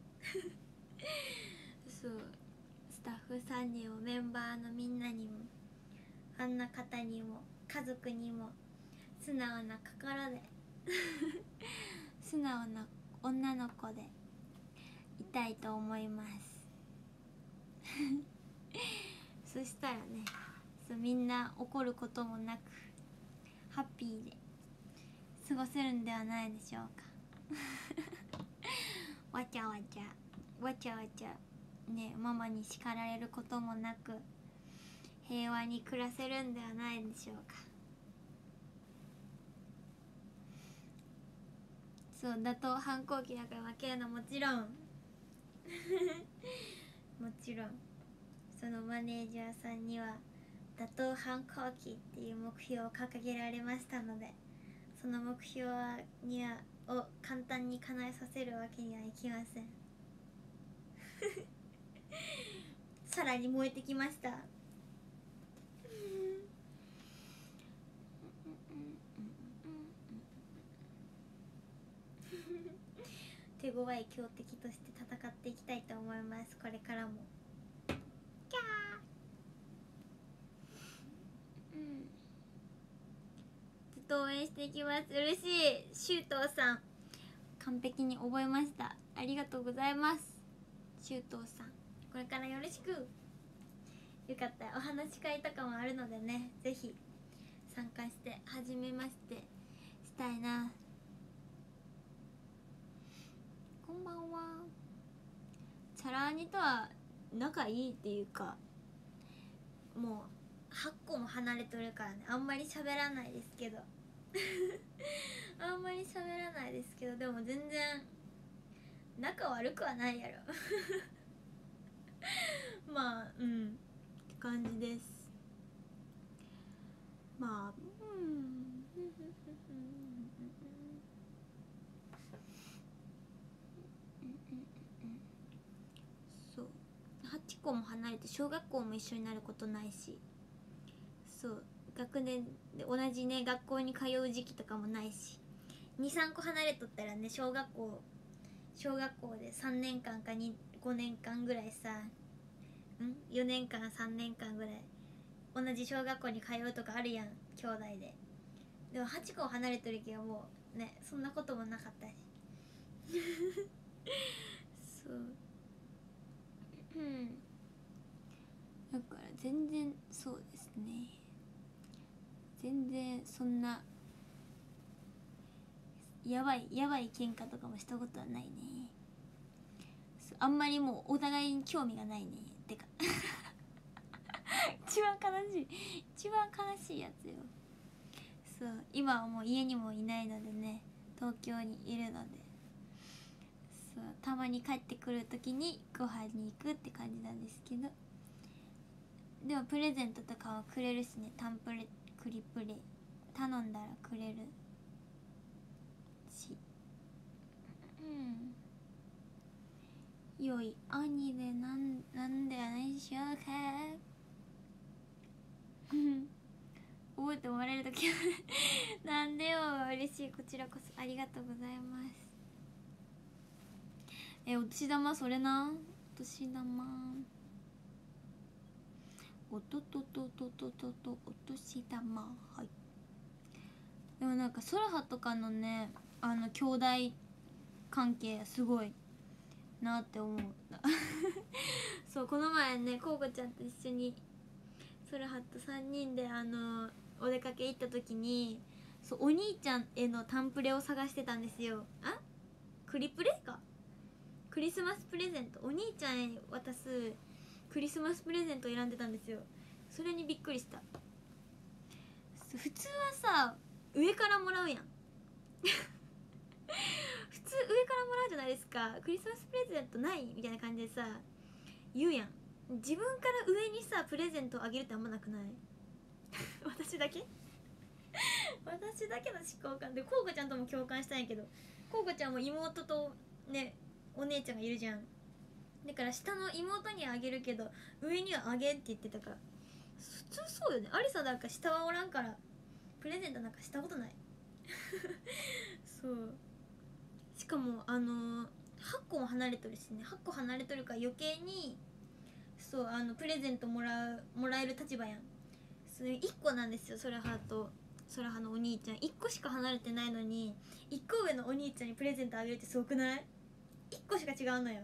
そう、スタッフさんにもメンバーのみんなにもファンの方にも家族にも素直な心で素直な女の子でいたいと思いますそしたらね、そう、みんな怒ることもなくハッピーで過ごせるんではないでしょうかわちゃわちゃわちゃわちゃね、ママに叱られることもなく平和に暮らせるんではないでしょうか。そう、打倒反抗期だから負けるのもちろんもちろんそのマネージャーさんには打倒反抗期っていう目標を掲げられましたので、その目標を簡単に叶えさせるわけにはいきませんさらに燃えてきました手強い強敵として戦っていきたいと思います。これからもキャー、ずっと応援していきます。嬉しい。周東さん完璧に覚えました。ありがとうございます。周東さん、これからよろしく。よかったらお話し会とかもあるのでね、ぜひ参加して初めましてしたいな。こんばんは。チャラーニとは仲いいっていうか、もう8個も離れとるからね、あんまり喋らないですけどあんまり喋らないですけど、でも全然仲悪くはないやろまあ、って感じです。まあそう、8個も離れて小学校も一緒になることないし、そう、学年で同じね学校に通う時期とかもないし、23個離れとったらね、小学校で3年間か5年間ぐらいさ、4年間3年間ぐらい同じ小学校に通うとかあるやん、兄弟で。でも8個離れてるけど、もうね、そんなこともなかったしそう、だから全然そうですね、全然そんなやばい喧嘩とかもしたことはないね。あんまりもうお互いに興味がないね。てか一番悲しいやつよ。そう、今はもう家にもいないのでね、東京にいるので、 そうたまに帰ってくる時にご飯に行くって感じなんですけど、でもプレゼントとかはくれるしね。タンプレクリプレ頼んだらくれるし、良い兄でなんではないでしょうか覚えてもらえるときはなんでよ、嬉しい。こちらこそありがとうございます。お年玉それな、お年玉お年玉、はい。でもなんかソラハとかのね、兄弟関係すごいなって思うそう、この前ね、こうこちゃんと一緒にソラハと3人でお出かけ行った時に、そう、お兄ちゃんへのタンプレを探してたんですよ。クリプレか、クリスマスプレゼント、お兄ちゃんへ渡すクリスマスプレゼントを選んでたんですよ。それにびっくりした。普通はさ、上からもらうやん普通上からもらうじゃないですか。クリスマスプレゼントないみたいな感じでさ言うやん。自分から上にさプレゼントをあげるってあんまなくない私だけ私だけの思考感で、こうこちゃんとも共感したんやけど、こうこちゃんも妹とねお姉ちゃんがいるじゃん。だから下の妹にはあげるけど上にはあげんって言ってたから、普通そうよね。アリサなんか下はおらんからプレゼントなんかしたことないそう、しかも8個も離れとるしね。8個離れとるから余計にそうプレゼントもらえる立場やん。それ1個なんですよ。ソラハのお兄ちゃん1個しか離れてないのに、1個上のお兄ちゃんにプレゼントあげるってすごくない？ 1 個しか違うのよ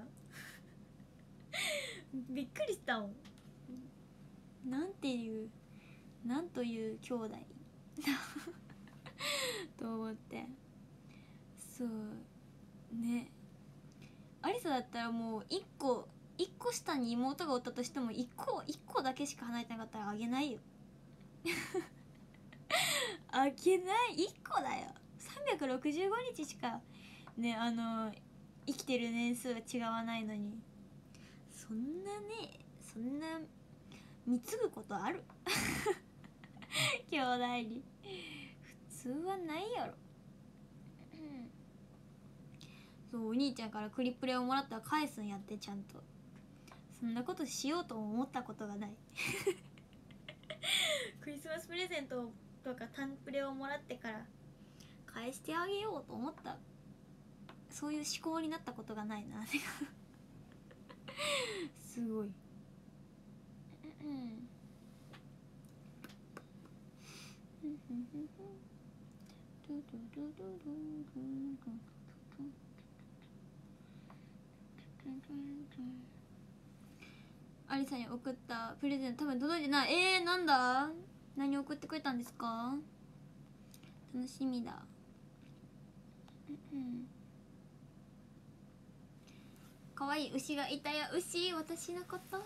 びっくりしたもん。なんという兄弟と思って。そうね、アリサだったらもう1個下に妹がおったとしても1個だけしか離れてなかったらあげないよあげない。1個だよ。365日しかね生きてる年数が違わないのに、そんな貢ぐことある兄弟に普通はないやろそう、お兄ちゃんからクリプレをもらったら返すんやって。ちゃんとそんなことしようとも思ったことがないクリスマスプレゼントとかタンプレをもらってから返してあげようと思った、そういう思考になったことがないなすごいアリさんに送ったプレゼント多分届いてない。なんだ、何送ってくれたんですか？楽しみだ。かわいい牛がいたよ。牛、私のこと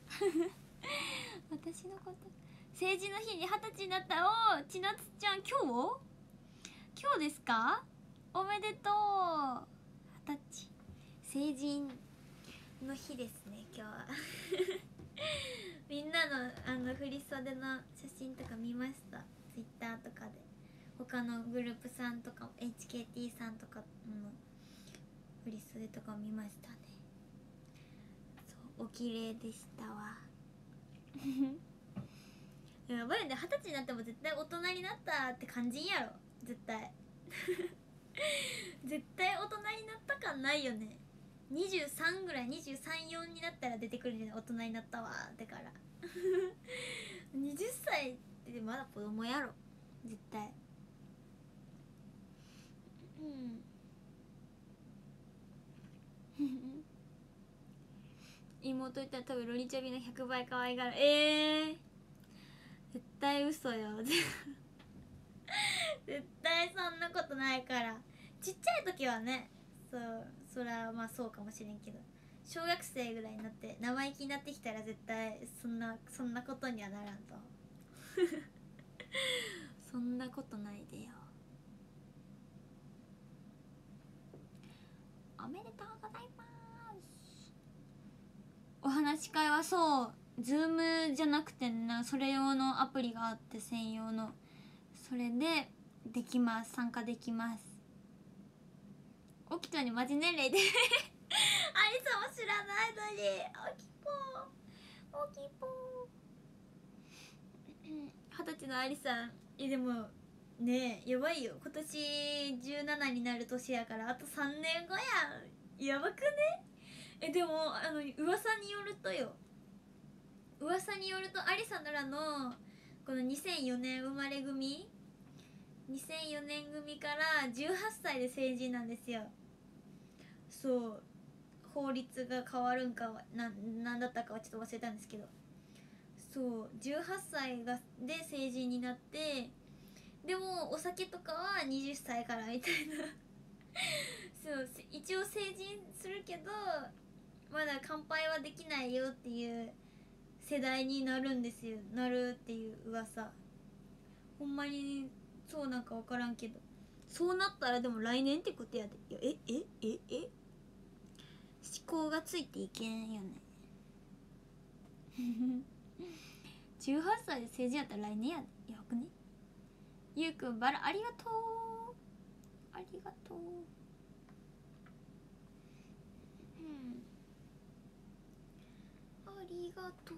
私のこと。成人の日に20歳になった。おー、ちなつちゃん、今日ですか？おめでとう。20歳成人の日ですね、今日はみんなの振り袖の写真とか見ました。ツイッターとかで他のグループさんとか HKT さんとかの振り袖とか見ましたね。そう、お綺麗でしたわやばいよね。20歳になっても絶対大人になったって感じやろ絶対絶対大人になった感ないよね。23ぐらい、23、4になったら出てくるんじゃない？大人になったわーってから20歳ってまだ子供やろ絶対。妹いったら多分ロニチョビの100倍可愛がる。絶対嘘よ絶対そんなことないから。ちっちゃい時はね、そりゃまあそうかもしれんけど、小学生ぐらいになって生意気になってきたら絶対そんなことにはならんとそんなことないでよ。おめでととうございます。お話し会はそうズームじゃなくてな、それ用のアプリがあって専用の、それでできます、参加できます。オキトにマジ年齢でアリサも知らないのに、オキポーオキポー20歳のアリさん、でもねえやばいよ、今年17になる年やから、あと3年後やん。やばくね。でも噂によるとアリサならのこの2004年生まれ組、2004年組から18歳で成人なんですよ。そう、法律が変わるんかはなんだったかはちょっと忘れたんですけど、そう18歳で成人になって、でもお酒とかは20歳からみたいなそう一応成人するけどまだ乾杯はできないよっていう世代になるんですよ、なるっていう噂。ほんまにそうなんか分からんけど、そうなったらでも来年ってことやで。いや思考がついていけんよね18歳で成人やったら来年やで。やばくね。ゆうくんバラありがとう、ありがとう。ありがとう。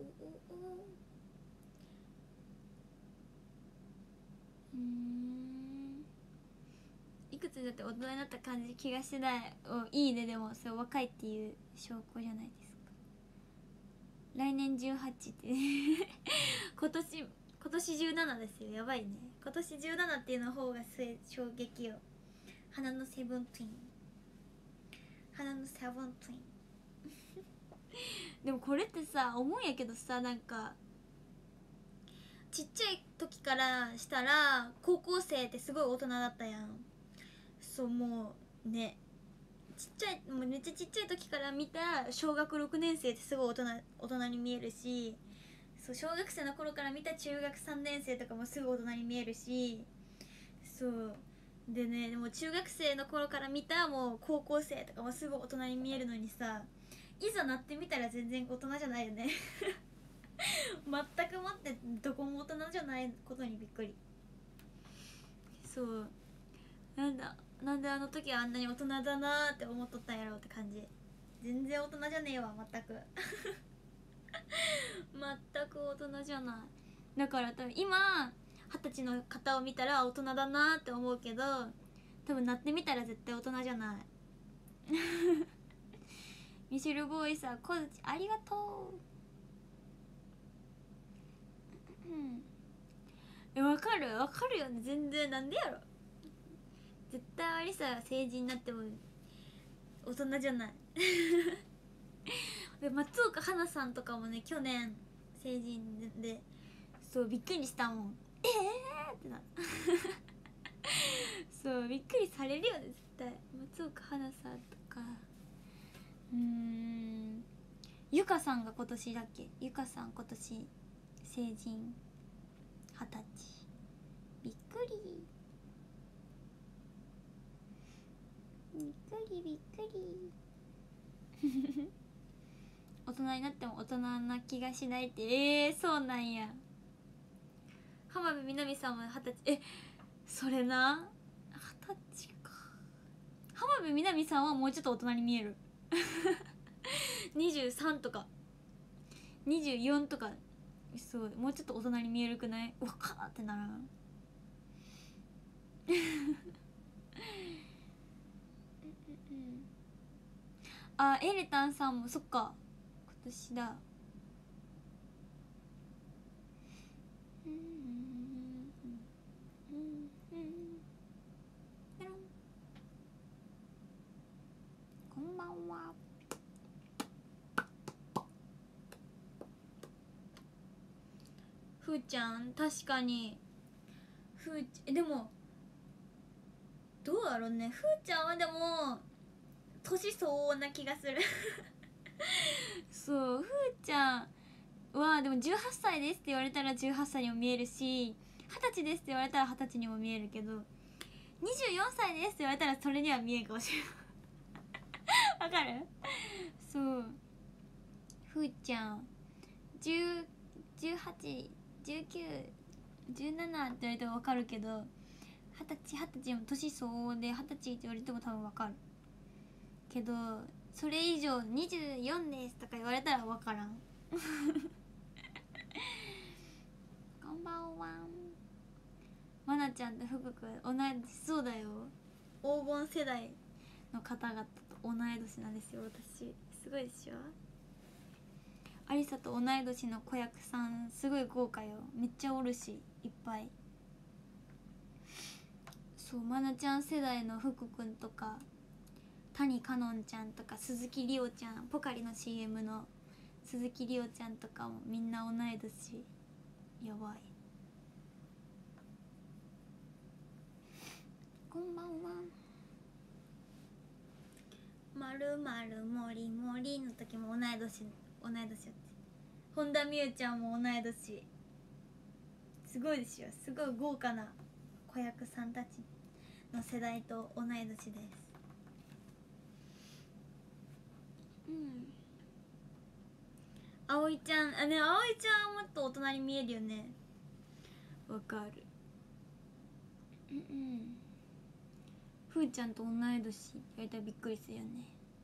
いくつだって大人になった感じ気がしない。いいね。でもそれ若いっていう証拠じゃないですか。来年18って今年17ですよ。やばいね。今年17っていうの方が衝撃よ。花のセブンティーンでもこれってさ思うんやけどさ、なんかちっちゃい時からしたら高校生ってすごい大人だったやん。そうもうね、もうめっちゃちっちゃい時から見た小学6年生ってすごい大人に見えるし、そう小学生の頃から見た中学3年生とかもすぐ大人に見えるし、そうでね、でも中学生の頃から見たもう高校生とかもすぐ大人に見えるのにさ、いざなってみたら全然大人じゃないよね全くもってどこも大人じゃないことにびっくり。そうなんであの時はあんなに大人だなーって思っとったんやろうって感じ。全然大人じゃねえわ、全く全く大人じゃない。だから多分今20歳の方を見たら大人だなって思うけど、多分なってみたら絶対大人じゃないミシェルボーイさん、小槌ありがとう。わかるよね、全然。なんでやろ。絶対アリサが成人になっても大人じゃないで松岡花さんとかもね去年成人で、そうびっくりしたもん。ってなそうびっくりされるよね絶対。松岡花さんとかゆかさんが今年だっけ。ゆかさん今年成人20歳。びっくり大人になっても大人な気がしないって。そうなんや。浜辺美波さんも20歳。それな、20歳か。浜辺美波さんはもうちょっと大人に見える23とか24とか、そうもうちょっと大人に見えるくない。わかーってならんエレタンさんもそっか今年だ。こんばんは。ふーちゃん確かにでもどうだろうね。ふーちゃんはでも年相応な気がするそうふーちゃんはでも18歳ですって言われたら18歳にも見えるし、20歳ですって言われたら20歳にも見えるけど、24歳ですって言われたらそれには見えんかもしれないわかる？そうふーちゃん10、18、19、17って言われてもわかるけど、20歳も年相応で20歳って言われても多分わかるけど、それ以上24ですとか言われたらわからんこんばんは。まなちゃんと福くん同い年。そうだよ、黄金世代の方々と同い年なんですよ私。すごいでしょ。ありさと同い年の子役さんすごい豪華よ。めっちゃおるしいっぱい。そう、まなちゃん世代の福くんとか谷かのんちゃんとか鈴木梨央ちゃん、ポカリの CM の鈴木梨央ちゃんとかもみんな同い年。やばい。こんばんは。まるまるもりもりの時も同い年やって。本田美優ちゃんも同い年。すごいですよ。すごい豪華な子役さんたちの世代と同い年です。うん。葵ちゃん、あね、葵ちゃんはもっと大人に見えるよね。わかる。うんうん。ふーちゃんと同い年って言われたらびっくりするよね。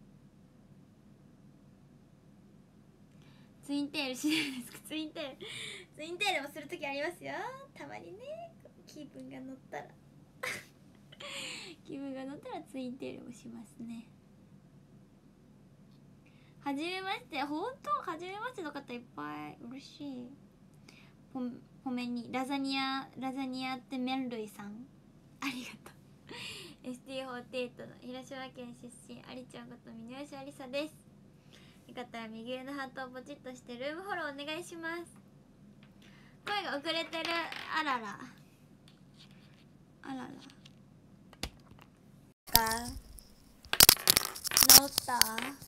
ツインテールしないですか？ツインテールもするときありますよ、たまにね。気分が乗ったら気分が乗ったらツインテールもしますね。はじめまして。ほんとはじめましての方いっぱい。嬉しい。ポメにラザニアって麺類さんありがとうST48 の広島県出身ありちゃんこと峰吉ありさです。よかったら右上のハートをポチッとしてルームフォローお願いします。声が遅れてる。あららあららか治った。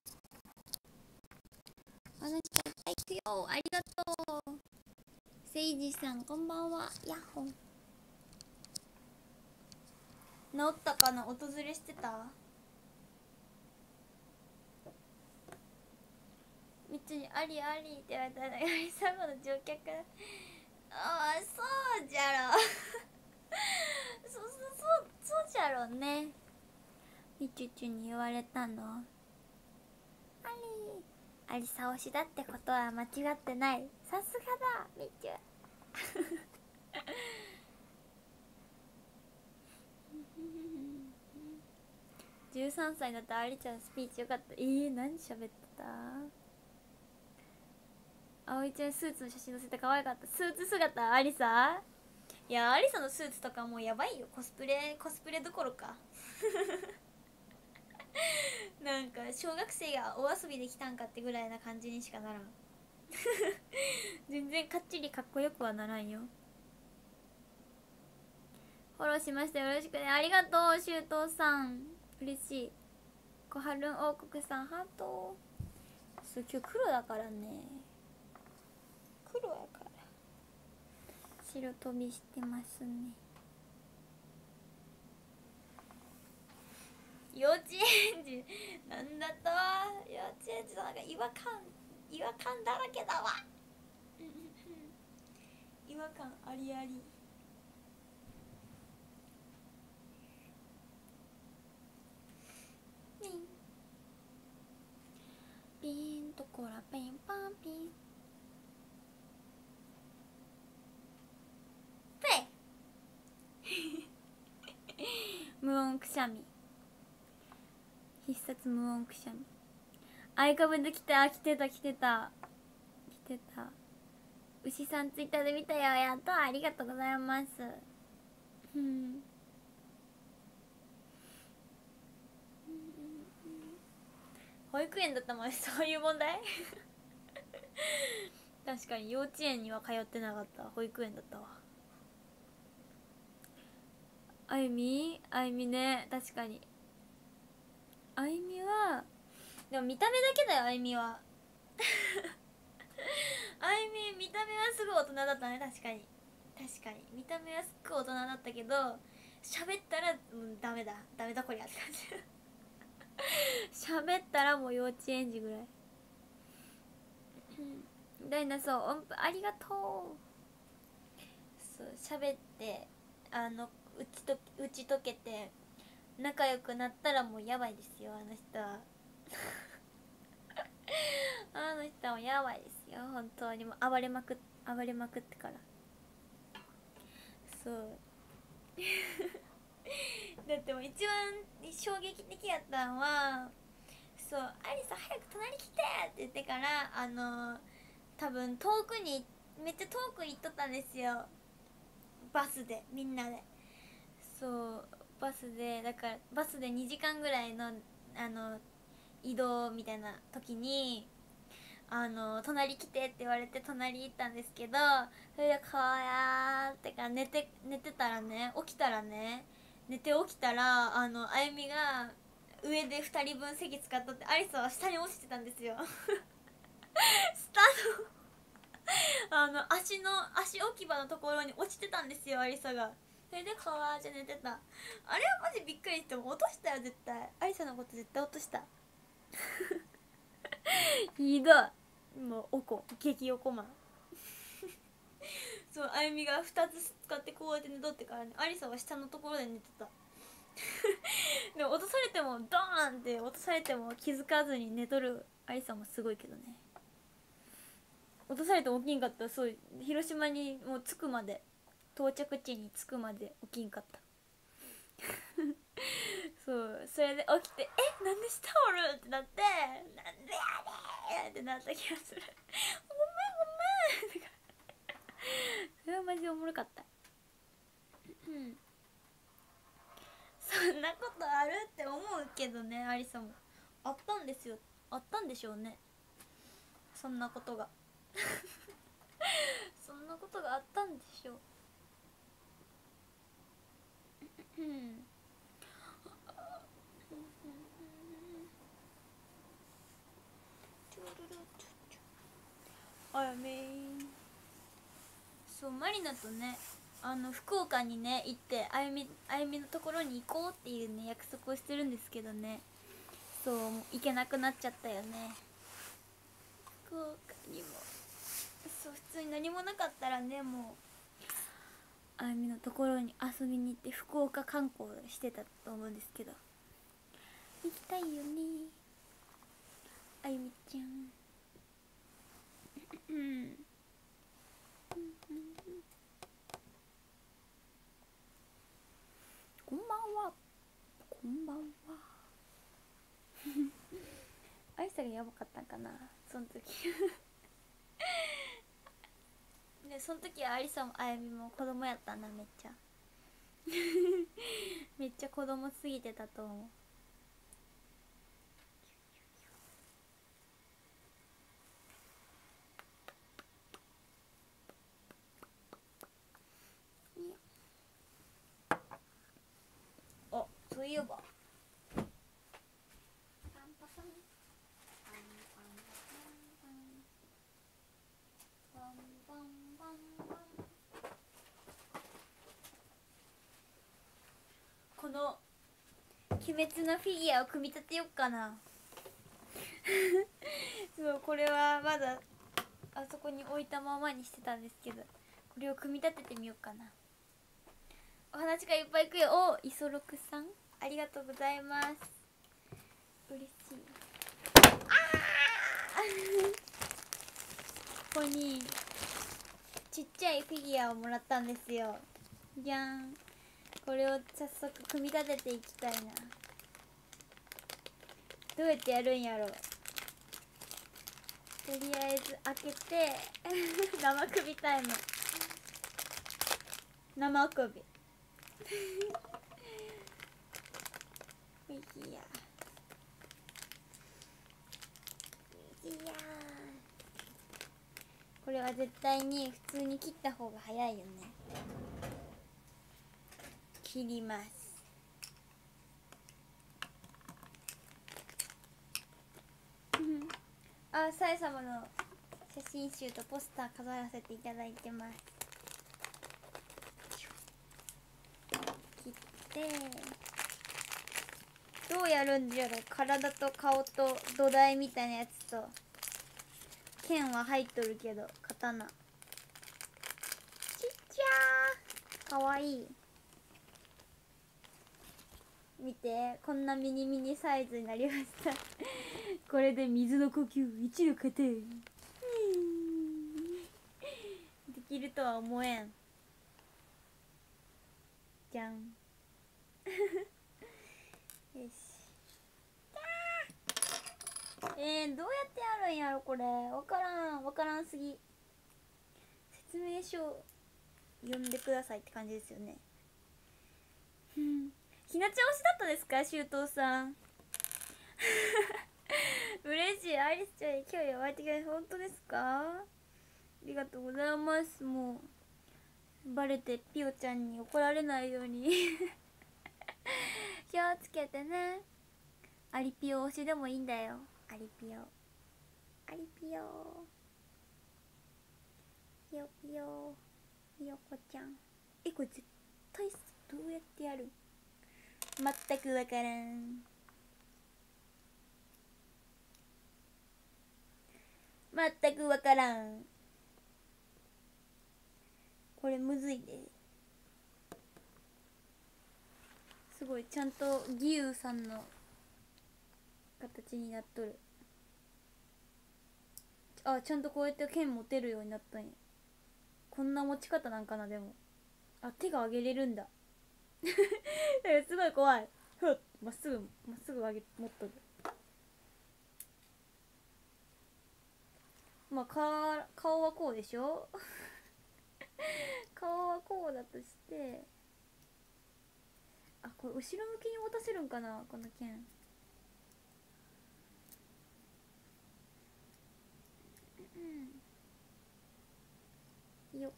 私は行くよ。ありがとう。せいじさんこんばんは。やっほん。治ったかな。訪れしてた。みっちにありありって言われたら、最後の乗客ああそうじゃろそうじゃろね。みちゅちゅに言われたの。ありさ推しだってことは間違ってない。さすがだみちゅ13歳だったありちゃんスピーチよかった。何喋ってた？あおいちゃんスーツの写真載せて可愛かった。スーツ姿ありさ。いやありさのスーツとかもうやばいよ。コスプレどころかなんか小学生がお遊びできたんかってぐらいな感じにしかならん全然かっちりかっこよくはならんよ。フォローしました。よろしくね。ありがとう周東さん、嬉しい。小春王国さんハート。そう今日黒だからね。黒やから白飛びしてますね。幼稚園児なんだと。幼稚園児なんか違和感だらけだわ違和感ありあり。ピンピンとこらピンパンピンプレイ無音くしゃみ。必殺無音くしゃみ。アイカブで来た。牛さんツイッターで見たよ。やった。ありがとうございます。保育園だったもん。そういう問題確かに幼稚園には通ってなかった。保育園だったわ。あゆみね。確かにあゆみはでも見た目だけだよ。あゆみはあゆみ見た目はすごい大人だったね。確かに見た目はすっごい大人だったけど喋ったら、ダメだこりゃって感じ喋ったらもう幼稚園児ぐらい。ダイナソー音符ありがとう。そう喋って打ち解けて仲良くなったらもうやばいですよ、あの人は。あの人はやばいですよ本当に。もう暴れまくってから。そうだってもう一番衝撃的やったのは、そう「アリサ早く隣来て!」って言ってから、多分遠くにめっちゃ遠く行っとったんですよ、バスでみんなで。そうバスで、だからバスで2時間ぐらいの移動みたいな時に隣来てって言われて隣行ったんですけど、それでこうやってか寝てたらね、起きたらね、寝て起きたらあゆみが上で2人分席使っとって、アリサは下に落ちてたんですよ下の足置き場のところに落ちてたんですよ、アリサが。それでこうやって寝てた。あれはマジびっくりして、も落としたよ絶対。アリサのこと絶対落としたひどい、もう激おこマンそう、あゆみが2つ使ってこうやって寝とってからね、アリサは下のところで寝てたでも落とされてもドーンって落とされても気づかずに寝とるアリサもすごいけどね。落とされても起きんかった。そう、広島にもう着くまで、到着地に着くまで起きんかったそう、それで起きて「え、なんで下おる?」ってなって「なんでやねん!」ってなった気がするごめんそれはマジでおもろかった。そんなことあるって思うけどね、アリサもあったんですよ。あったんでしょうね、そんなことがそんなことがあったんでしょうあやめー。そう、マリナとね、福岡にね行ってあゆみのところに行こうっていうね約束をしてるんですけどね、そう行けなくなっちゃったよね。福岡にもそう普通に何もなかったらね、もうあゆみのところに遊びに行って福岡観光してたと思うんですけど、行きたいよねあゆみちゃんこんばんは。こんばんはあいさがやばかったんかな、その時で、その時はありさもあやみも子供やったんだ、めっちゃめっちゃ子供すぎてたと思う。あ、そういえばこの鬼滅のフィギュアを組み立てよっかなそう、これはまだあそこに置いたままにしてたんですけど、これを組み立ててみようかな。お話がいっぱいくよ。お、磯六さんありがとうございます、嬉しい。ここにちっちゃいフィギュアをもらったんですよ。じゃん。これを早速組み立てていきたいな。どうやってやるんやろう。とりあえず開けて生首タイム、生首フィギュアこれは絶対に普通に切った方が早いよね。切りますあ、さえ様の写真集とポスター飾らせていただいてます。切ってどうやるんじゃろ。体と顔と土台みたいなやつと剣は入っとるけど、刀ちっちゃーかわいい。見て、こんなミニミニサイズになりましたこれで水の呼吸一の糧できるとは思えんじゃんよし。どうやってやるんやろこれ。わからんすぎ。説明書読んでくださいって感じですよねひなちゃん推しだったですか、周東さん嬉しい。アリスちゃんに興味湧いてきて、本当ですか。ありがとうございます。もうバレてピオちゃんに怒られないように気をつけてね。アリピオ推しでもいいんだよ。アリピオアリピオピヨピヨピヨコちゃん。これ絶対どうやってやる。全くわからん。全くわからん。これむずいで。すごいちゃんと義勇さんの形になっとる。あ、ちゃんとこうやって剣持てるようになったんや。こんな持ち方なんかな。でも手が上げれるんだすごい怖い。まっすぐ持っとる。まあ顔はこうでしょ顔はこうだとして、これ後ろ向きに持たせるんかな、この剣。よっ。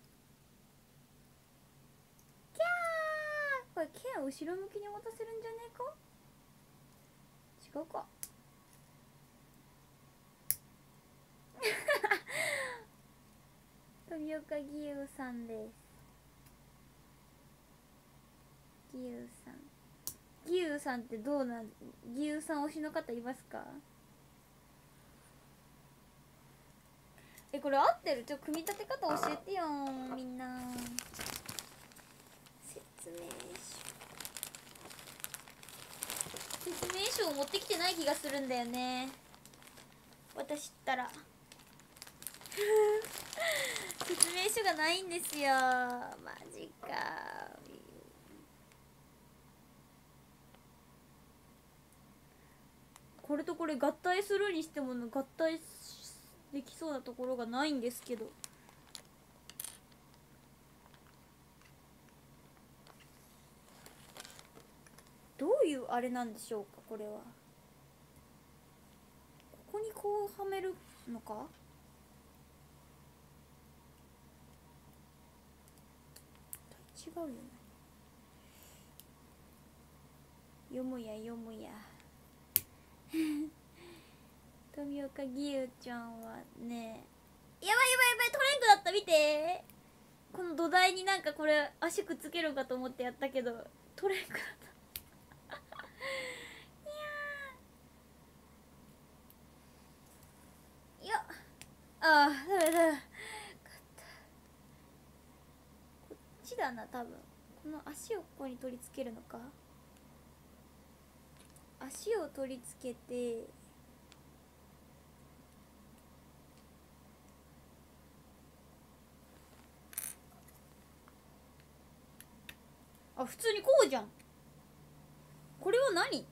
キャー。これ剣を後ろ向きに持たせるんじゃねえか。違うか富岡義勇さんです。義勇さん。義勇さんってどうなん。義勇さん推しの方いますか。これ合ってる。組み立て方教えてよみんな。説明書を持ってきてない気がするんだよね、私ったら説明書がないんですよ。マジか。これとこれ合体するにしても合体できそうなところがないんですけど。どういうあれなんでしょうか。これはここにこうはめるのか。違うよね。よもやよもや富岡義勇ちゃんはね、やばいやばいやばい、トレンクだった。見て、この土台になんかこれ足くっつけるかと思ってやったけどトレンクだったいやダメだ。こっちだな多分。この足をここに取り付けるのか。足を取り付けて、普通にこうじゃん。これは何。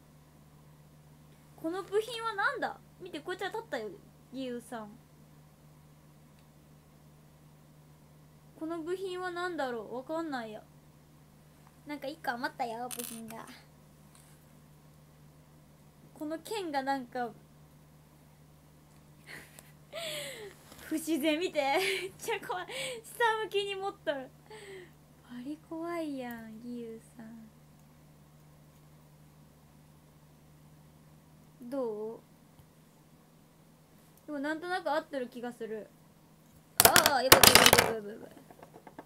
この部品はなんだ。見て、こいつは立ったよ義勇さん。この部品は何だろう。わかんないや。なんか1個余ったよ部品が。この剣がなんか不自然。見てめっちゃ怖い。下向きに持ったらバリ怖いやん義勇さん。どう。でもなんとなく合ってる気がする。やばいやばいやばいやばいやばい。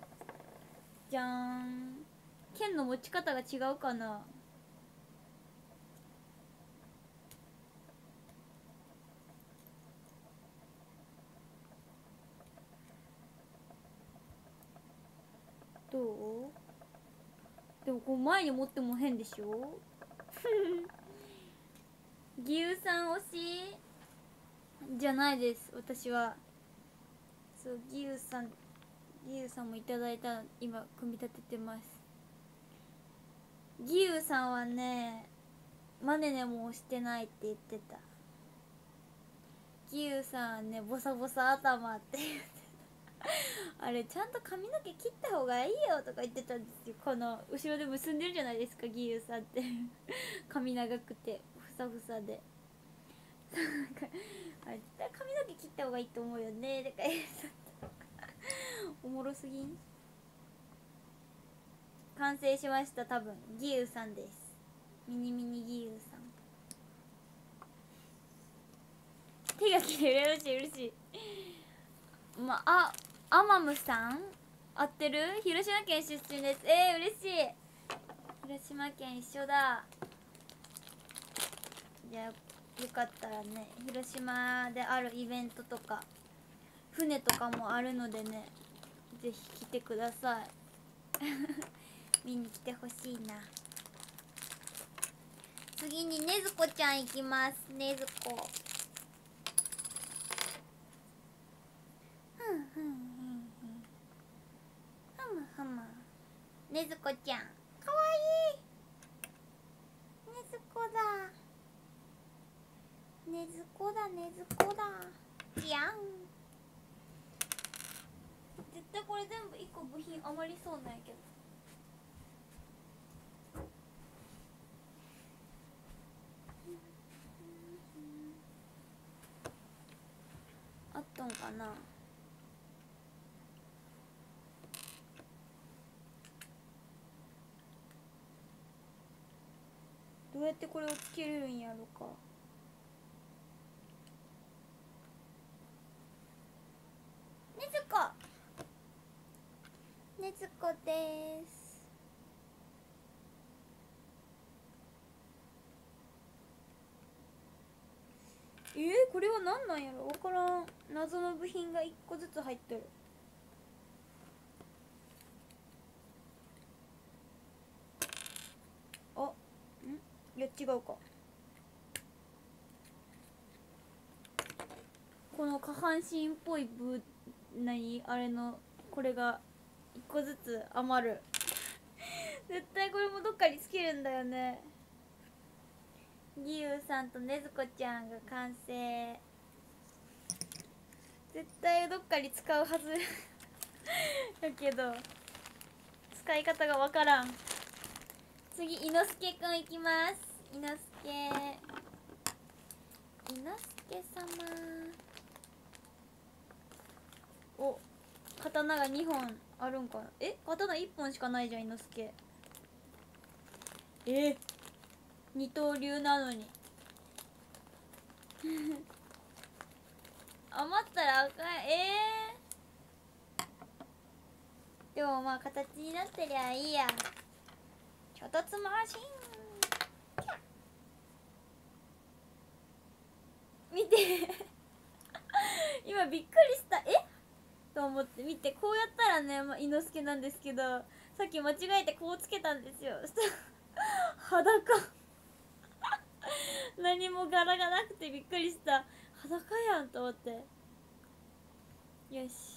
じゃーん。剣の持ち方が違うかな。 どう？でもこう前に持っても変でしょ牛さん推しじゃないです。私はそう牛さんもいただいた。今組み立ててます。牛さんはねマネネも推してないって言ってた。牛さんはねボサボサ頭って言ってたあれちゃんと髪の毛切った方がいいよとか言ってたんですよ。この後ろで結んでるじゃないですか牛さんって髪長くてふさふさであれ絶対髪の毛切った方がいいと思うよねとか言ってたおもろすぎん。完成しました。多分ギウさんです。ミニミニギウさん。手が切れる。嬉しい嬉しい。アマムさん合ってる？広島県出身です。嬉しい。広島県一緒だ。じゃあよかったらね、広島であるイベントとか船とかもあるのでね、ぜひ来てください見に来てほしいな。次にねずこちゃんいきます。ねずこふむねずこちゃんかわいい。ねずこだねずこだねずこだじゃん。絶対これ全部1個部品余りそうなんやけど。あったんかな。どうやってこれをつけれるんやろか。ねずこねずこです。これは何なんやろ。分からん。謎の部品が1個ずつ入ってる。いや違うか。この下半身っぽいあれのこれが1個ずつ余る絶対これもどっかにつけるんだよね。ギユさんとねずこちゃんが完成。絶対どっかに使うはずだけど使い方がわからん。次いのすけくんいきます。いのすけ様。お、刀が2本あるんかな。刀1本しかないじゃんいのすけ。二刀流なのに余ったらあかん。でもまあ形になってりゃいいや。ちょっとつましん見て今びっくりした。と思って見て、こうやったらね、伊之助なんですけど、さっき間違えてこうつけたんですよ。そしたら裸何も柄がなくてびっくりした。裸やんと思って。よし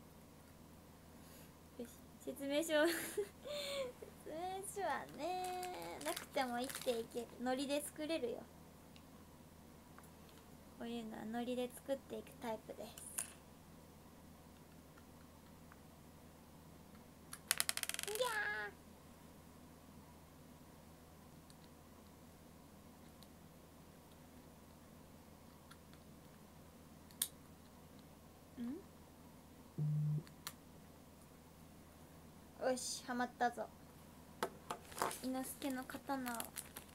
説明書説明書はねなくても生きていける。ノリで作れるよ。こういうのはノリで作っていくタイプです。よし、はまったぞ。伊之助の刀が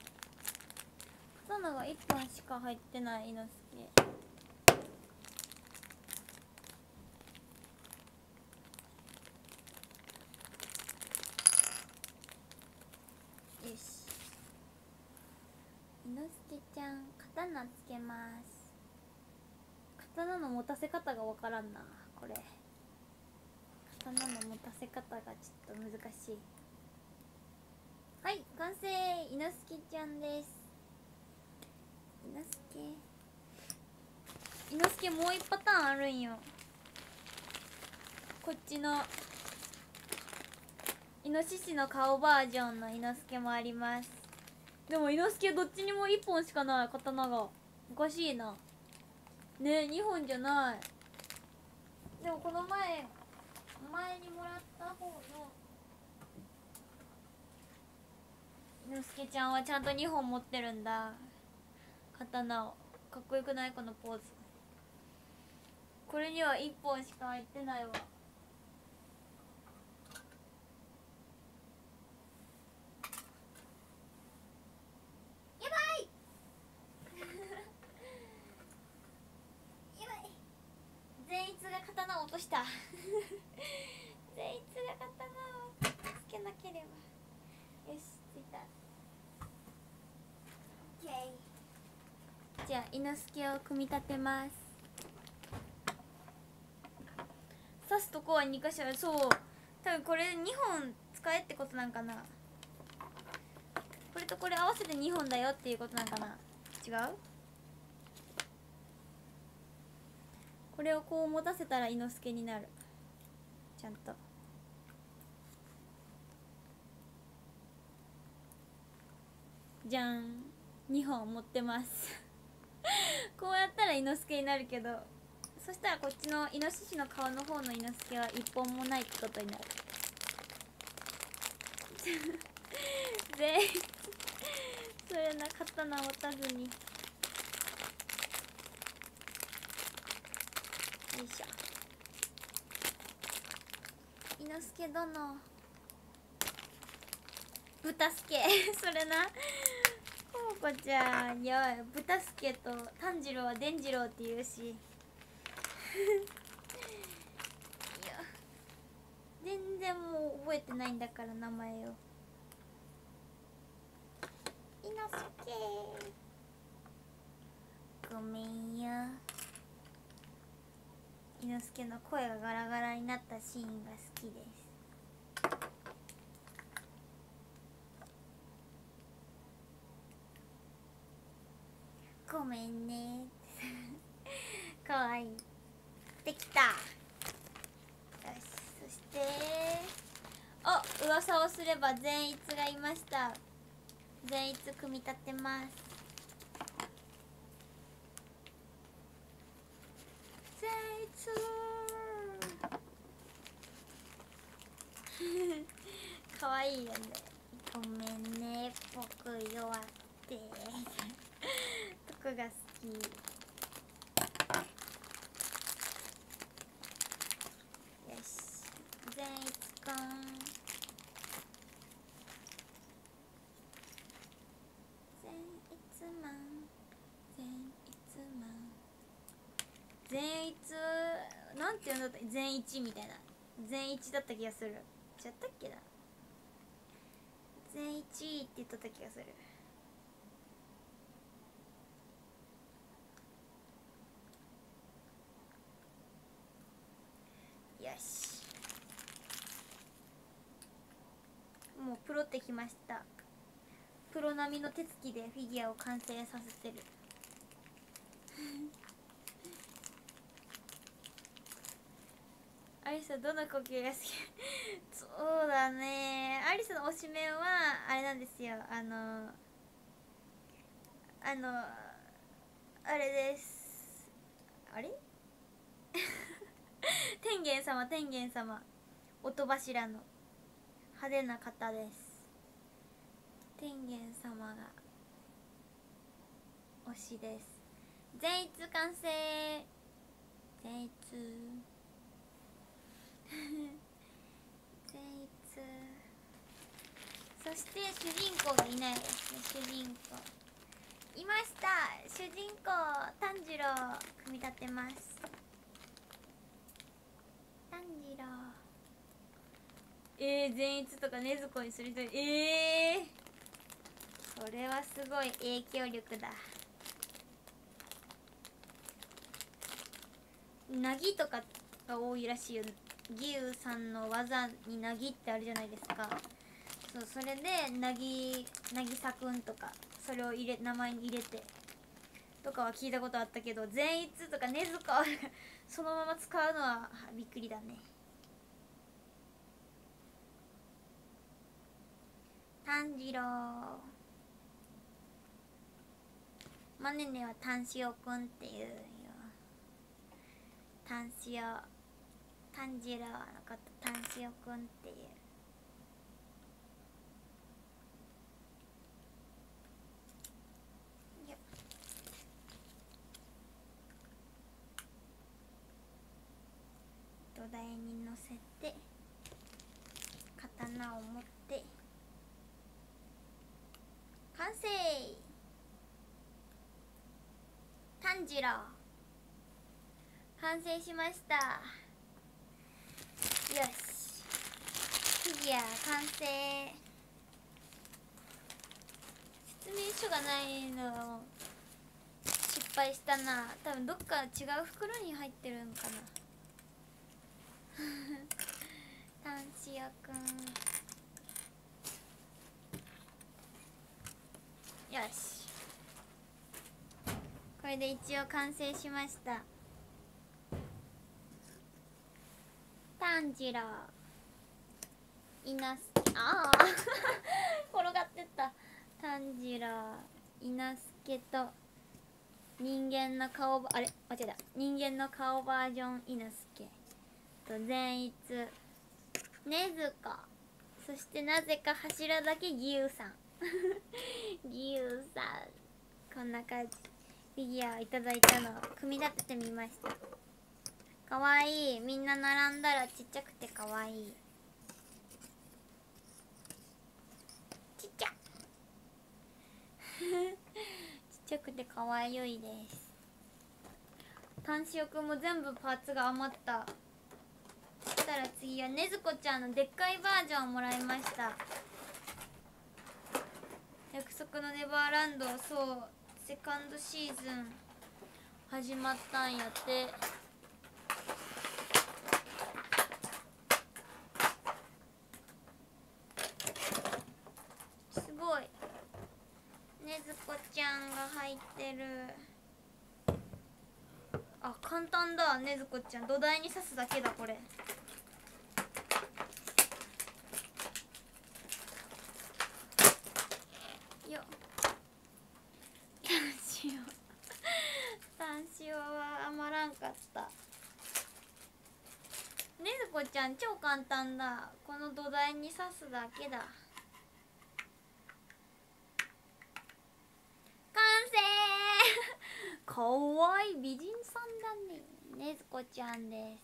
1本しか入ってない伊之助。よし、伊之助ちゃん刀つけます。刀の持たせ方がわからんな。これ刀の持たせ方がちょっと難しい。はい、完成。いのすけちゃんです。いのすけもう一パターンあるんよ。こっちのイノシシの顔バージョンのいのすけもあります。でもいのすけどっちにも1本しかない刀が。おかしいなね。2本じゃない。でもこの前にもらった方のいのすけちゃんはちゃんと2本持ってるんだ、刀を。かっこよくない？このポーズ。これには1本しか入ってないわ。やばいやばい、善逸が刀を落とした善逸が刀をつけなければ。よし、ついた。じゃあいのすけを組み立てます。刺すとこは2箇所ある。そう、多分これ2本使えってことなんかな。これとこれ合わせて2本だよっていうことなんかな。違う？これをこう持たせたらいのすけになる。ちゃんと。じゃん、2本持ってますこうやったらいのすけになるけど、そしたらこっちのイノシシの顔の方のいのすけは1本もないってことになる全員それな、刀持たずに。よいしょ。いのすけ殿、豚すけそれな、こうこちゃん。やばい、豚すけと炭治郎は伝次郎って言うしいや、全然もう覚えてないんだから名前を。いのすけごめんよ。いのすけの声がガラガラになったシーンが好きです。ごめんねかわいい。できた。よし、そして噂をすれば善逸がいました。善逸組み立てます。善逸かわいいよね。ごめんね、僕弱ってとこが好き。よし、善逸くん。善逸マン、善逸マン。善逸なんて言うんだった？善一みたいな。善一だった気がする。違ったっけな。善一って言っとった気がする。よし、もうプロってきました。プロ並みの手つきでフィギュアを完成させてるアリサどの呼吸が好きそうだね、アリサの推しメンはあれなんですよ。あれです。あれ天元様、天元様、音柱の派手な方です。天元様が推しです。善逸完成。善逸善逸。そして主人公がいないですね。主人公いました。主人公炭治郎組み立てます。炭治郎善逸とか禰豆子にする人それはすごい影響力だ。なぎとかが多いらしいよ。 義勇さんの技になぎってあるじゃないですか。そう、それでなぎさくんとかそれを名前に入れてとかは聞いたことあったけど、善逸とか禰豆子そのまま使うのはびっくりだね。炭治郎、マネネは炭塩くんっていうよ。炭治郎のこと炭塩くんっていう。土台に乗せて刀を持って完成。炭治郎完成しました。よし、フィギュア完成。説明書がないの失敗したな。多分どっか違う袋に入ってるんかな炭治郎くん、よし、これで一応完成しました。炭治郎いなすああ転がってった。炭治郎いなすけと人間の顔あれ間違えた、人間の顔バージョンいなすけと善逸、禰豆子、そしてなぜか柱だけ義勇さん義勇さん、こんな感じ。フィギュアをいただいたのを組み立ててみました。かわいい。みんな並んだらちっちゃくてかわいい。ちっちゃちっちゃくてかわいいです。炭塩くんも全部パーツが余った。そしたら次は禰豆子ちゃんのでっかいバージョンをもらいました。約束のネバーランド、そう、セカンドシーズン始まったんやって。すごい、禰豆子ちゃんが入ってる。あ、簡単だ。禰豆子ちゃん土台に刺すだけだこれ。よっ、炭塩は余らんかった。禰豆子ちゃん超簡単だ。この土台に刺すだけだ。完成かわいい美人さんだね。禰豆子ちゃんです。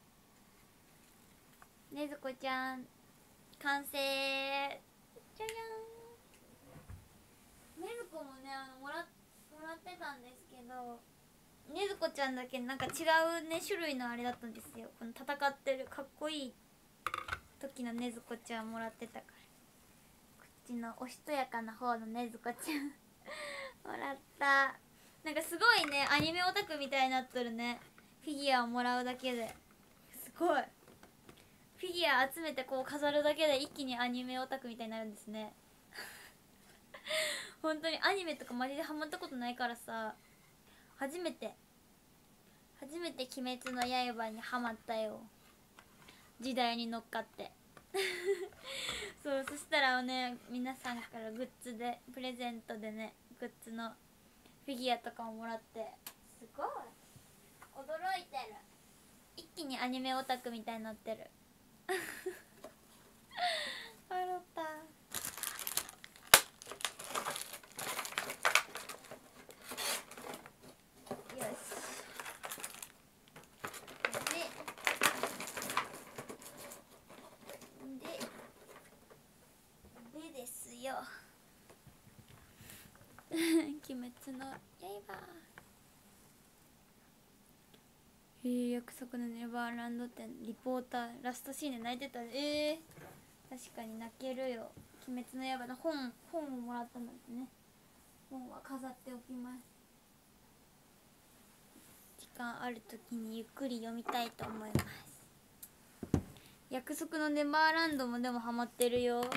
禰豆子ちゃん完成。じゃじゃん。禰豆子もねもらってたんですけど、禰豆子ちゃんだけなんか違うね種類のあれだったんですよ。この戦ってるかっこいい時の禰豆子ちゃんもらってたから、こっちのおしとやかな方の禰豆子ちゃんもらった。なんかすごいねアニメオタクみたいになっとるね。フィギュアをもらうだけですごい。フィギュア集めてこう飾るだけで一気にアニメオタクみたいになるんですね本当にアニメとかマジでハマったことないからさ、初めて鬼滅の刃にハマったよ。時代に乗っかってそう、そしたらね皆さんからグッズでプレゼントでね、グッズのフィギュアとかをもらって、すごい驚いてる。一気にアニメオタクみたいになってる笑った。よし、でですよ鬼滅の刃。約束のネバーランド店リポーターラストシーンで泣いてた。確かに泣けるよ。鬼滅の刃の本をもらったんですね。本は飾っておきます。時間ある時にゆっくり読みたいと思います。 約束のネバーランドもでもハマってるよ。約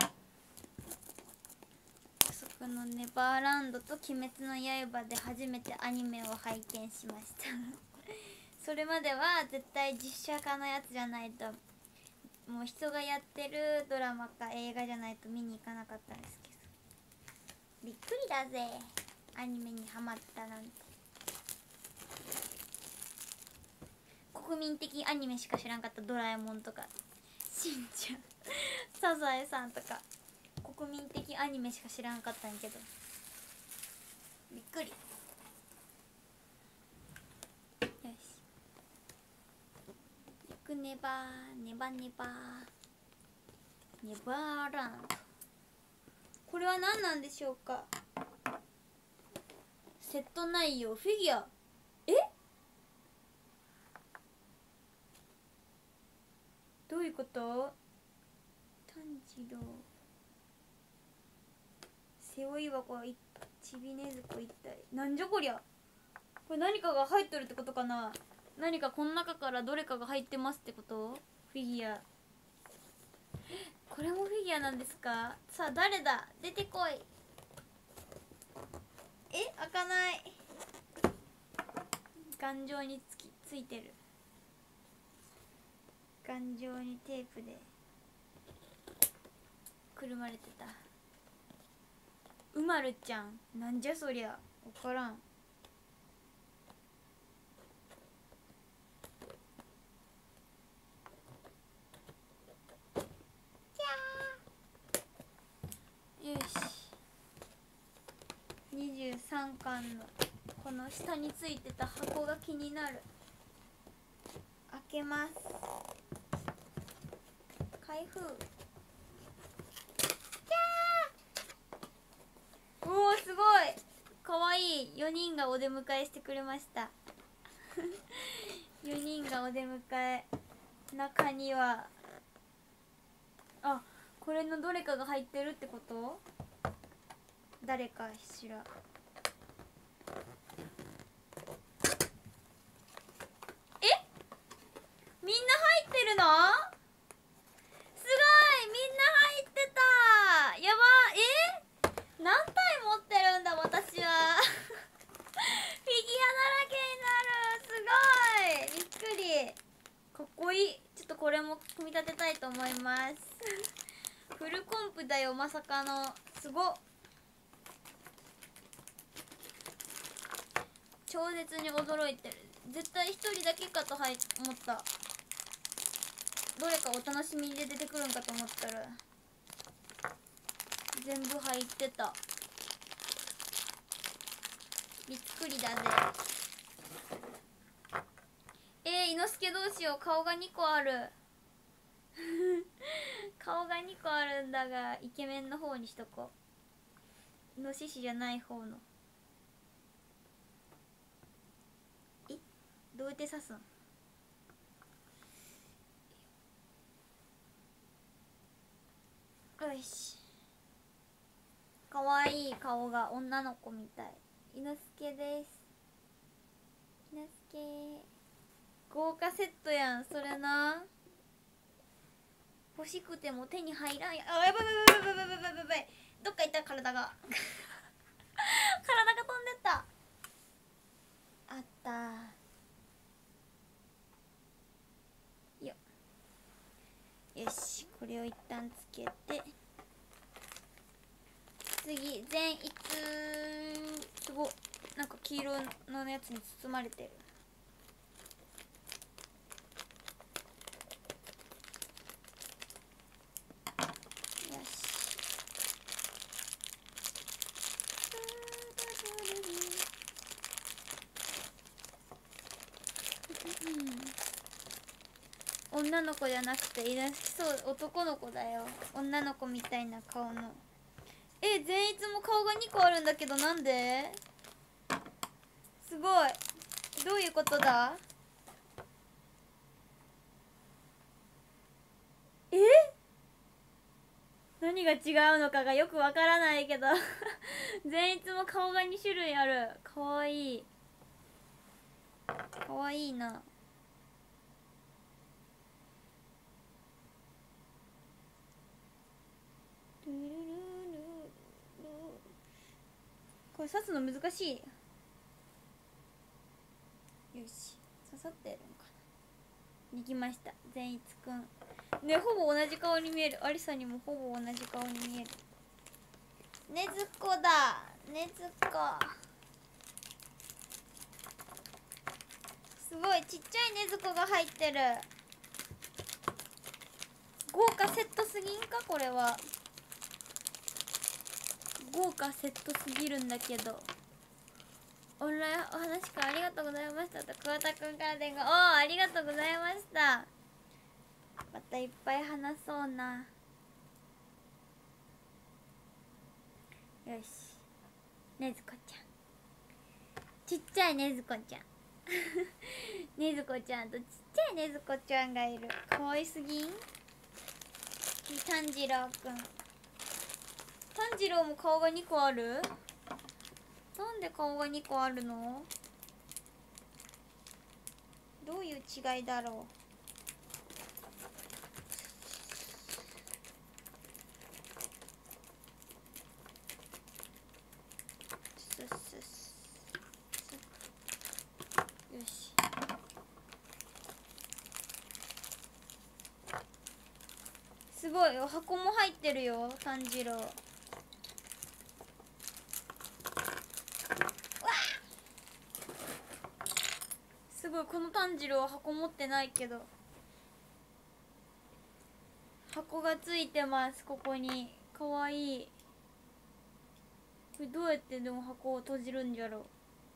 束のネバーランドと鬼滅の刃で初めてアニメを拝見しましたそれまでは絶対実写化のやつじゃないと、もう人がやってるドラマか映画じゃないと見に行かなかったんですけど、びっくりだぜ、アニメにハマったなんて。国民的アニメしか知らんかった。ドラえもんとかしんちゃんサザエさんとか国民的アニメしか知らんかったんやけど、びっくり。よし、行くネバーネバネバーネバーランド。これは何なんでしょうか。セット内容フィギュア、どういうこと。炭治郎、背負い箱、ちびねずこ一体、なんじゃこりゃ。これ何かが入っとるってことかな。何かこの中からどれかが入ってますってこと。フィギュア、これもフィギュアなんですか。さあ誰だ、出てこい。開かない。頑丈についてる。頑丈にテープでくるまれてた。うまるちゃん、なんじゃそりゃ、わからん。よし、23巻のこの下についてた箱が気になる。開けます。開封。おー、すごいかわいい。4人がお出迎えしてくれました4人がお出迎え。中にはこれのどれかが入ってるってこと。誰かしら。みんな入ってるの。すごい、みんな入ってた。やば。何体持ってるんだ私はフィギュアだらけになる。すごいびっくり。かっこいい。ちょっとこれも組み立てたいと思いますフルコンプだよ、まさかの。すごっ。超絶に驚いてる。絶対一人だけかと思った。どれかお楽しみで出てくるんかと思ったら全部入ってた。びっくりだぜ。伊之助どうしよう。顔が2個ある顔が2個あるんだが、イケメンの方にしとこう。イノシシじゃない方の。どうやって刺すん。よし。かわいい顔が女の子みたい。伊之助です。伊之助、豪華セットやんそれな。欲しくても手に入らんや。やばいやばいやばいやばいやばいやばい。どっか行った体が体が飛んでった。あったよ。よし、これを一旦つけて、次善逸。すごっ、なんか黄色のやつに包まれてる。よし、女の子じゃなくて、いらしそう男の子だよ。女の子みたいな顔の。善逸も顔が2個あるんだけど、なんで。すごい。どういうことだ。何が違うのかがよくわからないけど善逸も顔が2種類ある。かわいい。かわいいな。 れ刺すの難しい。よし、刺さってるのかな。できました。善逸くんね、ほぼ同じ顔に見える。アリサにもほぼ同じ顔に見える。ねずこだ、ねずこ。すごいちっちゃいねずこが入ってる。豪華セットすぎんかこれは。豪華セットすぎるんだけど。オンラインお話会ありがとうございましたと桑田くんから伝言。おー、ありがとうございました。またいっぱい話そうな。よし、ねずこちゃん、ちっちゃいねずこちゃんねずこちゃんとちっちゃいねずこちゃんがいる。かわいすぎん。炭治郎くん、炭治郎も顔が2個ある。なんで顔が2個あるの。どういう違いだろう。よし、すごいよ、箱も入ってるよ炭治郎。わすごい、この炭治郎は箱持ってないけど箱がついてます。ここにかわいい。これどうやってでも箱を閉じるんじゃろう。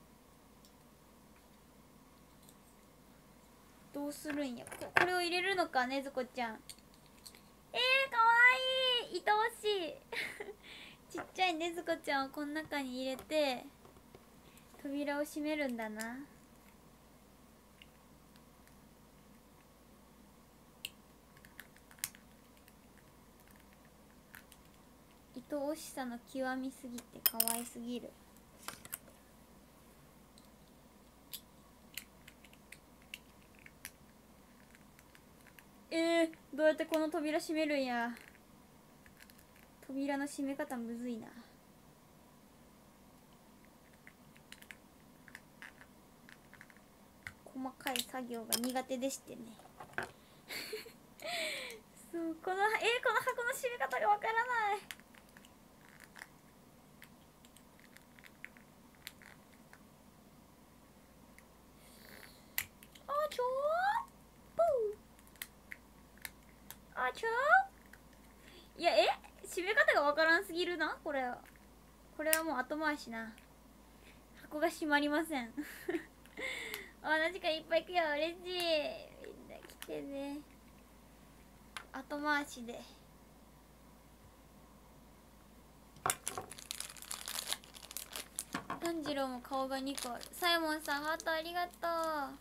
どうするんや。これを入れるのか、ねずこちゃん。かわいい、愛おしいちっちゃいねずこちゃんをこの中に入れて扉を閉めるんだな。愛おしさの極みすぎて可愛すぎる。どうやってこの扉閉めるんや。扉の閉め方むずいな。細かい作業が苦手でしてねそう、この箱の閉め方がわからない。いや、閉め方がわからんすぎるな。これはもう後回しな。箱が閉まりません同じかいっぱい行くよ。嬉しい、みんな来てね。後回しで炭治郎も顔が2個ある。サイモンさんハートありがとう。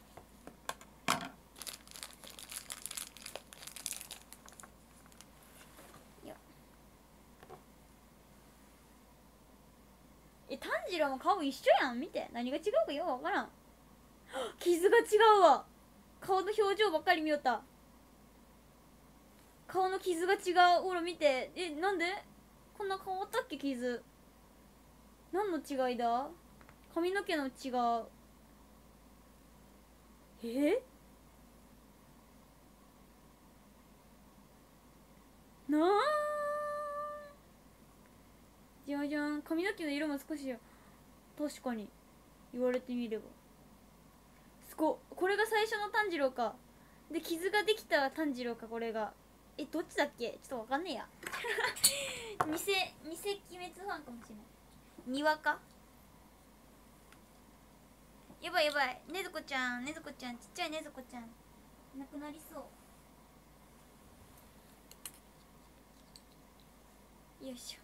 炭治郎も顔一緒やん。見て、何が違うかよくわからん傷が違うわ。顔の表情ばっかり見よった。顔の傷が違う。ほら見て。なんでこんな変わったっけ。傷何の違いだ。髪の毛の違う。なあ、じゃじゃん。髪の毛の色も少し確かに言われてみれば。これが最初の炭治郎か。で傷ができた炭治郎か。これがどっちだっけ。ちょっとわかんねえや偽鬼滅ファンかもしれない。にわか。やばいやばい。ねずこちゃん、ちっちゃいねずこちゃんなくなりそう。よいしょ。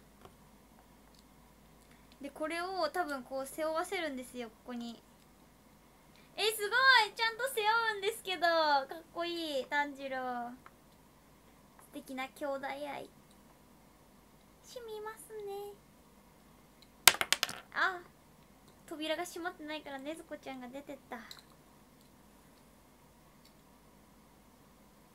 でこれを多分こう背負わせるんですよ、ここに。すごいちゃんと背負うんですけど、かっこいい炭治郎。素敵な兄弟愛しみますね。あ、扉が閉まってないからねずこちゃんが出てった。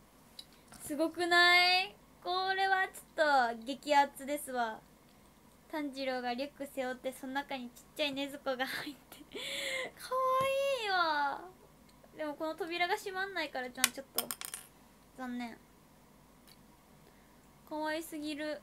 すごくない？これはちょっと激アツですわ。 炭治郎がリュック背負って、その中にちっちゃい禰豆子が入ってかわいいわ。でもこの扉が閉まんないからちょっと残念。かわいすぎる。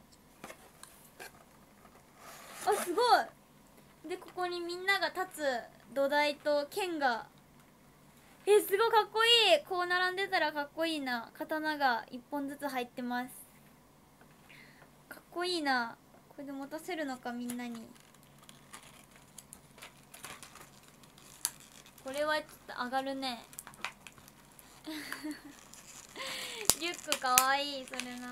あ、すごい。でここにみんなが立つ土台と剣が、すごいかっこいい。こう並んでたらかっこいいな。刀が1本ずつ入ってます。かっこいいな。これで持たせるのか、みんなに。これはちょっと上がるねリュックかわいい。それな。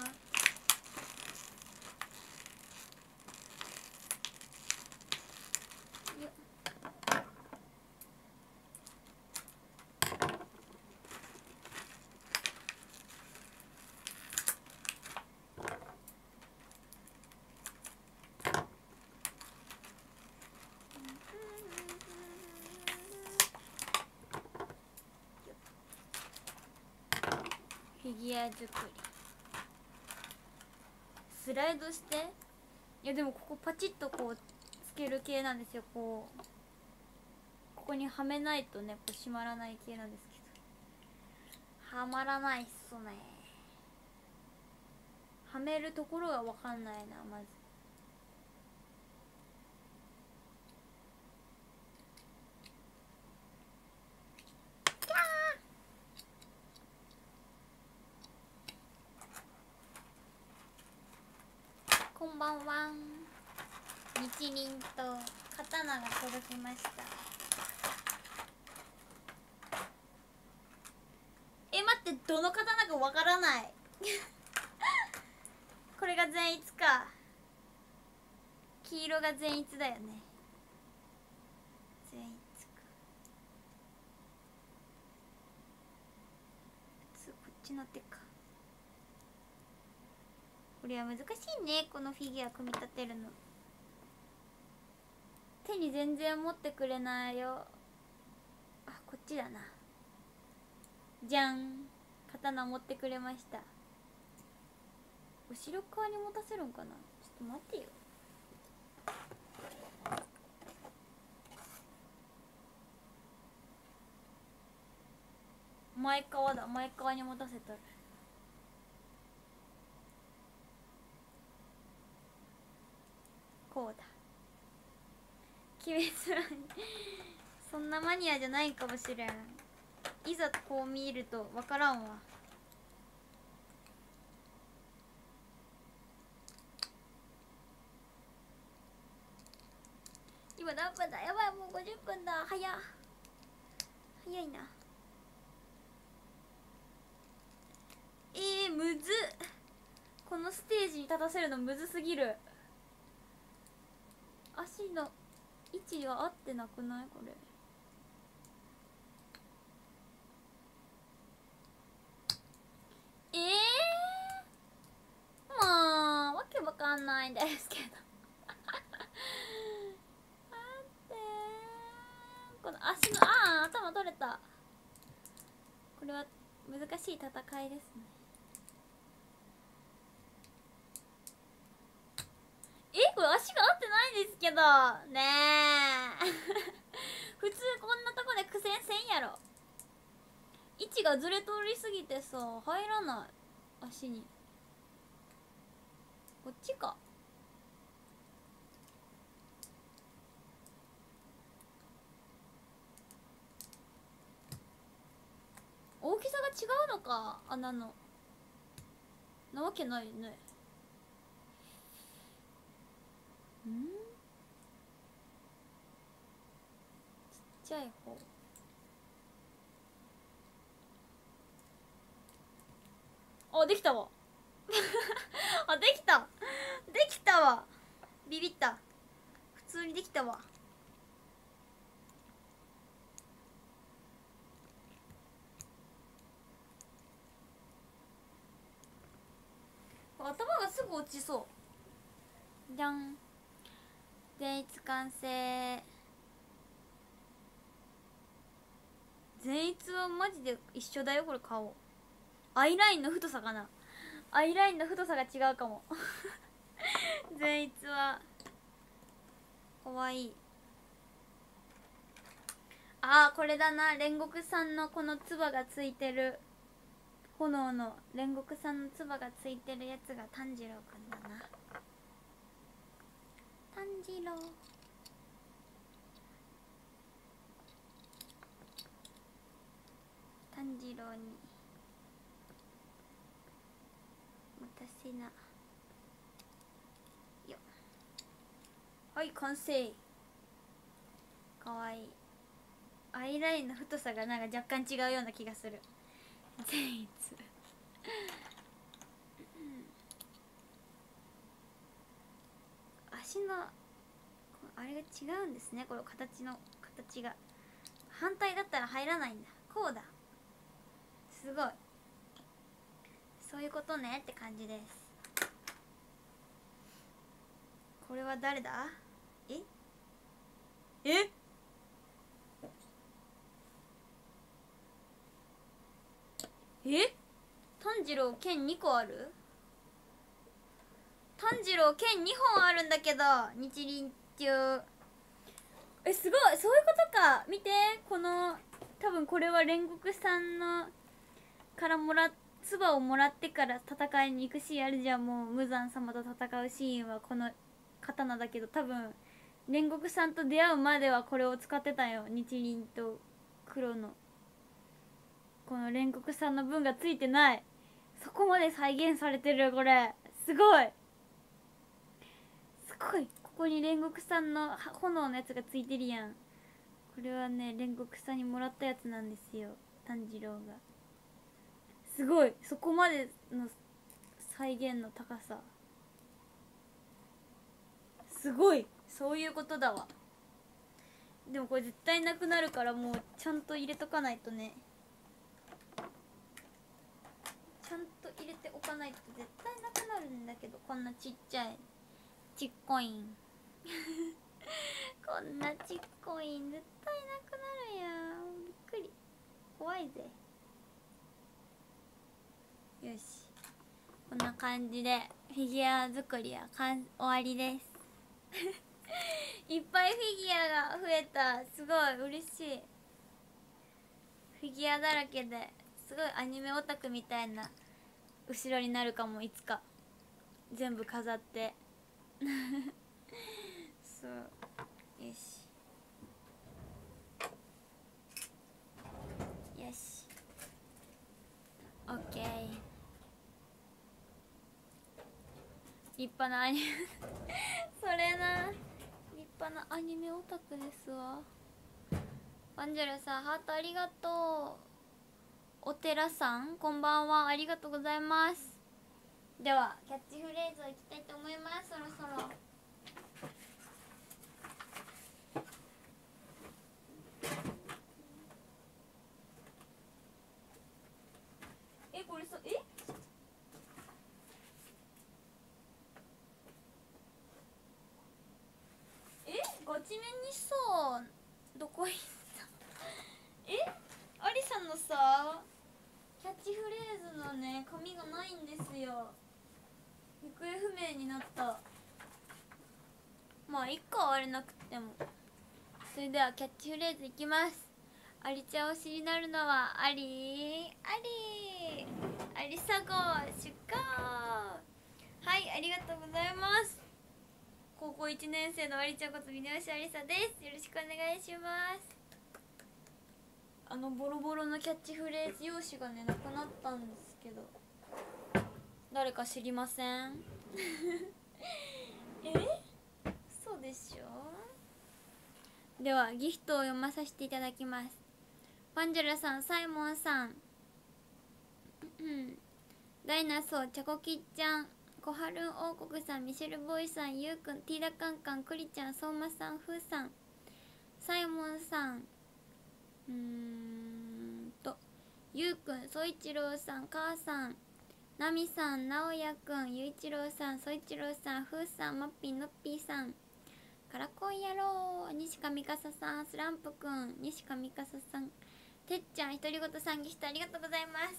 フィギュア作り。スライドして。いやでもここパチッとこうつける系なんですよ。ここにはめないとね、こう閉まらない系なんですけど、はまらないっすね。はめるところが分かんないな。まずこんばんは。日輪と刀が届きました。待って、どの刀かわからないこれが善逸か。黄色が善逸だよね。善逸か。普通こっちの手か。これは難しいね、このフィギュア組み立てるの。手に全然持ってくれないよ。あ、こっちだな。じゃん。刀持ってくれました。後ろ側に持たせるんかな。ちょっと待ってよ。前側だ。前側に持たせたら。こうだ。鬼滅のそんなマニアじゃないかもしれん。いざこう見ると分からんわ。今何分だ。やばい、もう50分だ。早いな。むずっ。このステージに立たせるのむずすぎる。足の位置が合ってなくないこれ。まあわけわかんないんですけど待ってこの足の頭取れた。これは難しい戦いですね。これ足が合ってないんですけどね普通こんなとこで苦戦せんやろ。位置がずれ通りすぎてさ入らない。足にこっちか。大きさが違うのか。穴のなわけないよね。ちっちゃい方。できたわできたわ。ビビった。普通にできたわ。頭がすぐ落ちそう。じゃん。善逸完成。善逸はマジで一緒だよこれ。顔アイラインの太さかな。アイラインの太さが違うかも善逸はかわいい。あー、これだな、煉獄さんのこの唾がついてる、炎の煉獄さんの唾がついてるやつが炭治郎くんだな。炭治郎、炭治郎に私なよ。はい、完成。かわいい。アイラインの太さがなんか若干違うような気がする。善逸足のあれが違うんですね。この形が反対だったら入らないんだ。こうだ。すごい。そういうことねって感じです。これは誰だ？え炭治郎剣2個ある？炭治郎剣2本あるんだけど、日輪中。すごい、そういうことか。見て、この多分これは煉獄さんのから唾をもらってから戦いに行くシーンあるじゃん。もう無惨様と戦うシーンはこの刀だけど、多分煉獄さんと出会うまではこれを使ってたよ。日輪と黒のこの煉獄さんの分がついてない。そこまで再現されてる。これすごいすごい。ここに煉獄さんの炎のやつがついてるやん。これはね、煉獄さんにもらったやつなんですよ、炭治郎が。すごい、そこまでの再現の高さすごい。そういうことだわ。でもこれ絶対なくなるからもうちゃんと入れとかないとね。ちゃんと入れておかないと絶対なくなるんだけど。こんなちっちゃいちっこいんこんなちっこいん絶対なくなるやん。びっくり。怖いぜ。よし、こんな感じでフィギュア作りは終わりですいっぱいフィギュアが増えた。すごい嬉しい。フィギュアだらけですごいアニメオタクみたいな後ろになるかも、いつか。全部飾ってそう。よしよし、オッケー。立派なアニメそれな、立派なアニメオタクですわ。バンジョルさん、ハートありがとう。お寺さん、こんばんは、ありがとうございます。ではキャッチフレーズをいきたいと思います。そろそろこれさ、ガチめにさ、どこ行ったアリさんのさキャッチフレーズのね紙がないんですよ。行方不明になった。まあいっか、あれなくても。それではキャッチフレーズいきます。アリちゃん推しになるのはアリサゴ出荷。はい、ありがとうございます。高校1年生のアリちゃんこと峰吉ありさです。よろしくお願いします。ボロボロのキャッチフレーズ用紙がねなくなったんですけど、誰か知りませんそうでしょ。ではギフトを読まさせていただきます。パンジュラさん、サイモンさんダイナソー、チャコキッちゃん、コハルン王国さん、ミシェルボーイさん、ユウくん、ティーダカンカン、クリちゃん、ソーマさん、フーさん、サイモンさん、ユウくん、ソイチローさん、カーさん、ナミさん、ナオヤくん、ユイチローさん、ソイチローさん、フーさん、マッピー、ノッピーさん、カラコン野郎、西上かささん、スランプくん、西上かささん、てっちゃん、ひとりごとさん、ギフトありがとうございます。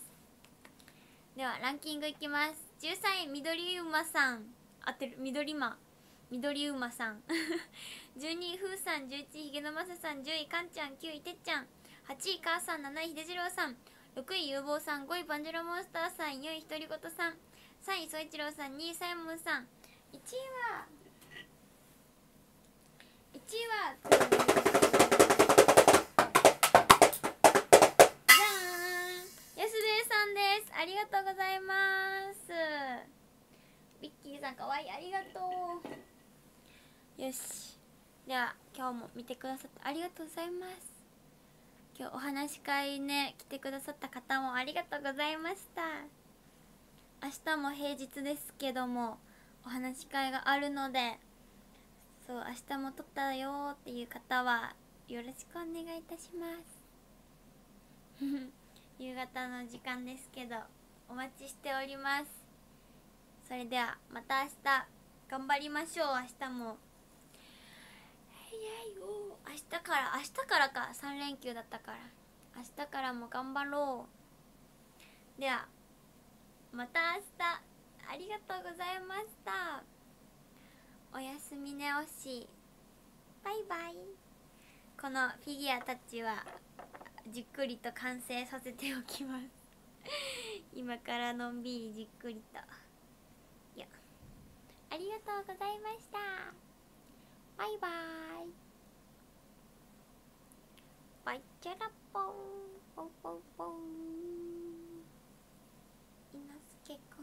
ではランキングいきます。13位、緑馬さん、合ってる、緑馬。 緑馬さん12位ふーさん、11位ひげのまささん、10位かんちゃん、9位てっちゃん、8位かーさん、7位ひでじろうさん、6位ゆうぼうさん、5位バンジョロモンスターさん、4位ひとりごとさん、3位そいちろうさん、2位サイモンさん、1位はじゃーん、やすべえさんです。ありがとうございます。ビッキーさんかわいい、ありがとう。よし、では今日も見てくださってありがとうございます。今日お話し会ね来てくださった方もありがとうございました。明日も平日ですけどもお話し会があるので、そう明日も撮ったよーっていう方はよろしくお願いいたします夕方の時間ですけどお待ちしております。それではまた明日頑張りましょう。明日も明日からか、3連休だったから明日からも頑張ろう。ではまた明日、ありがとうございました。おやすみねおし、バイバイ。このフィギュアたちはじっくりと完成させておきます今からのんびりじっくりと。いや、ありがとうございました。バイバイ。バイチャラポンポンポンポン。いのすけくん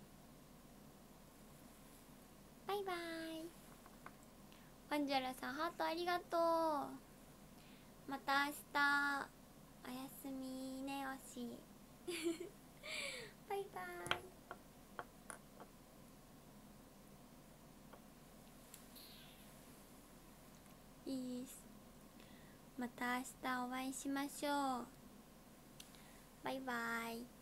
バイバイ。ワンジャラさんハートありがとう。また明日おやすみねおしバイバイ。いいっす。また明日お会いしましょう。バイバイ。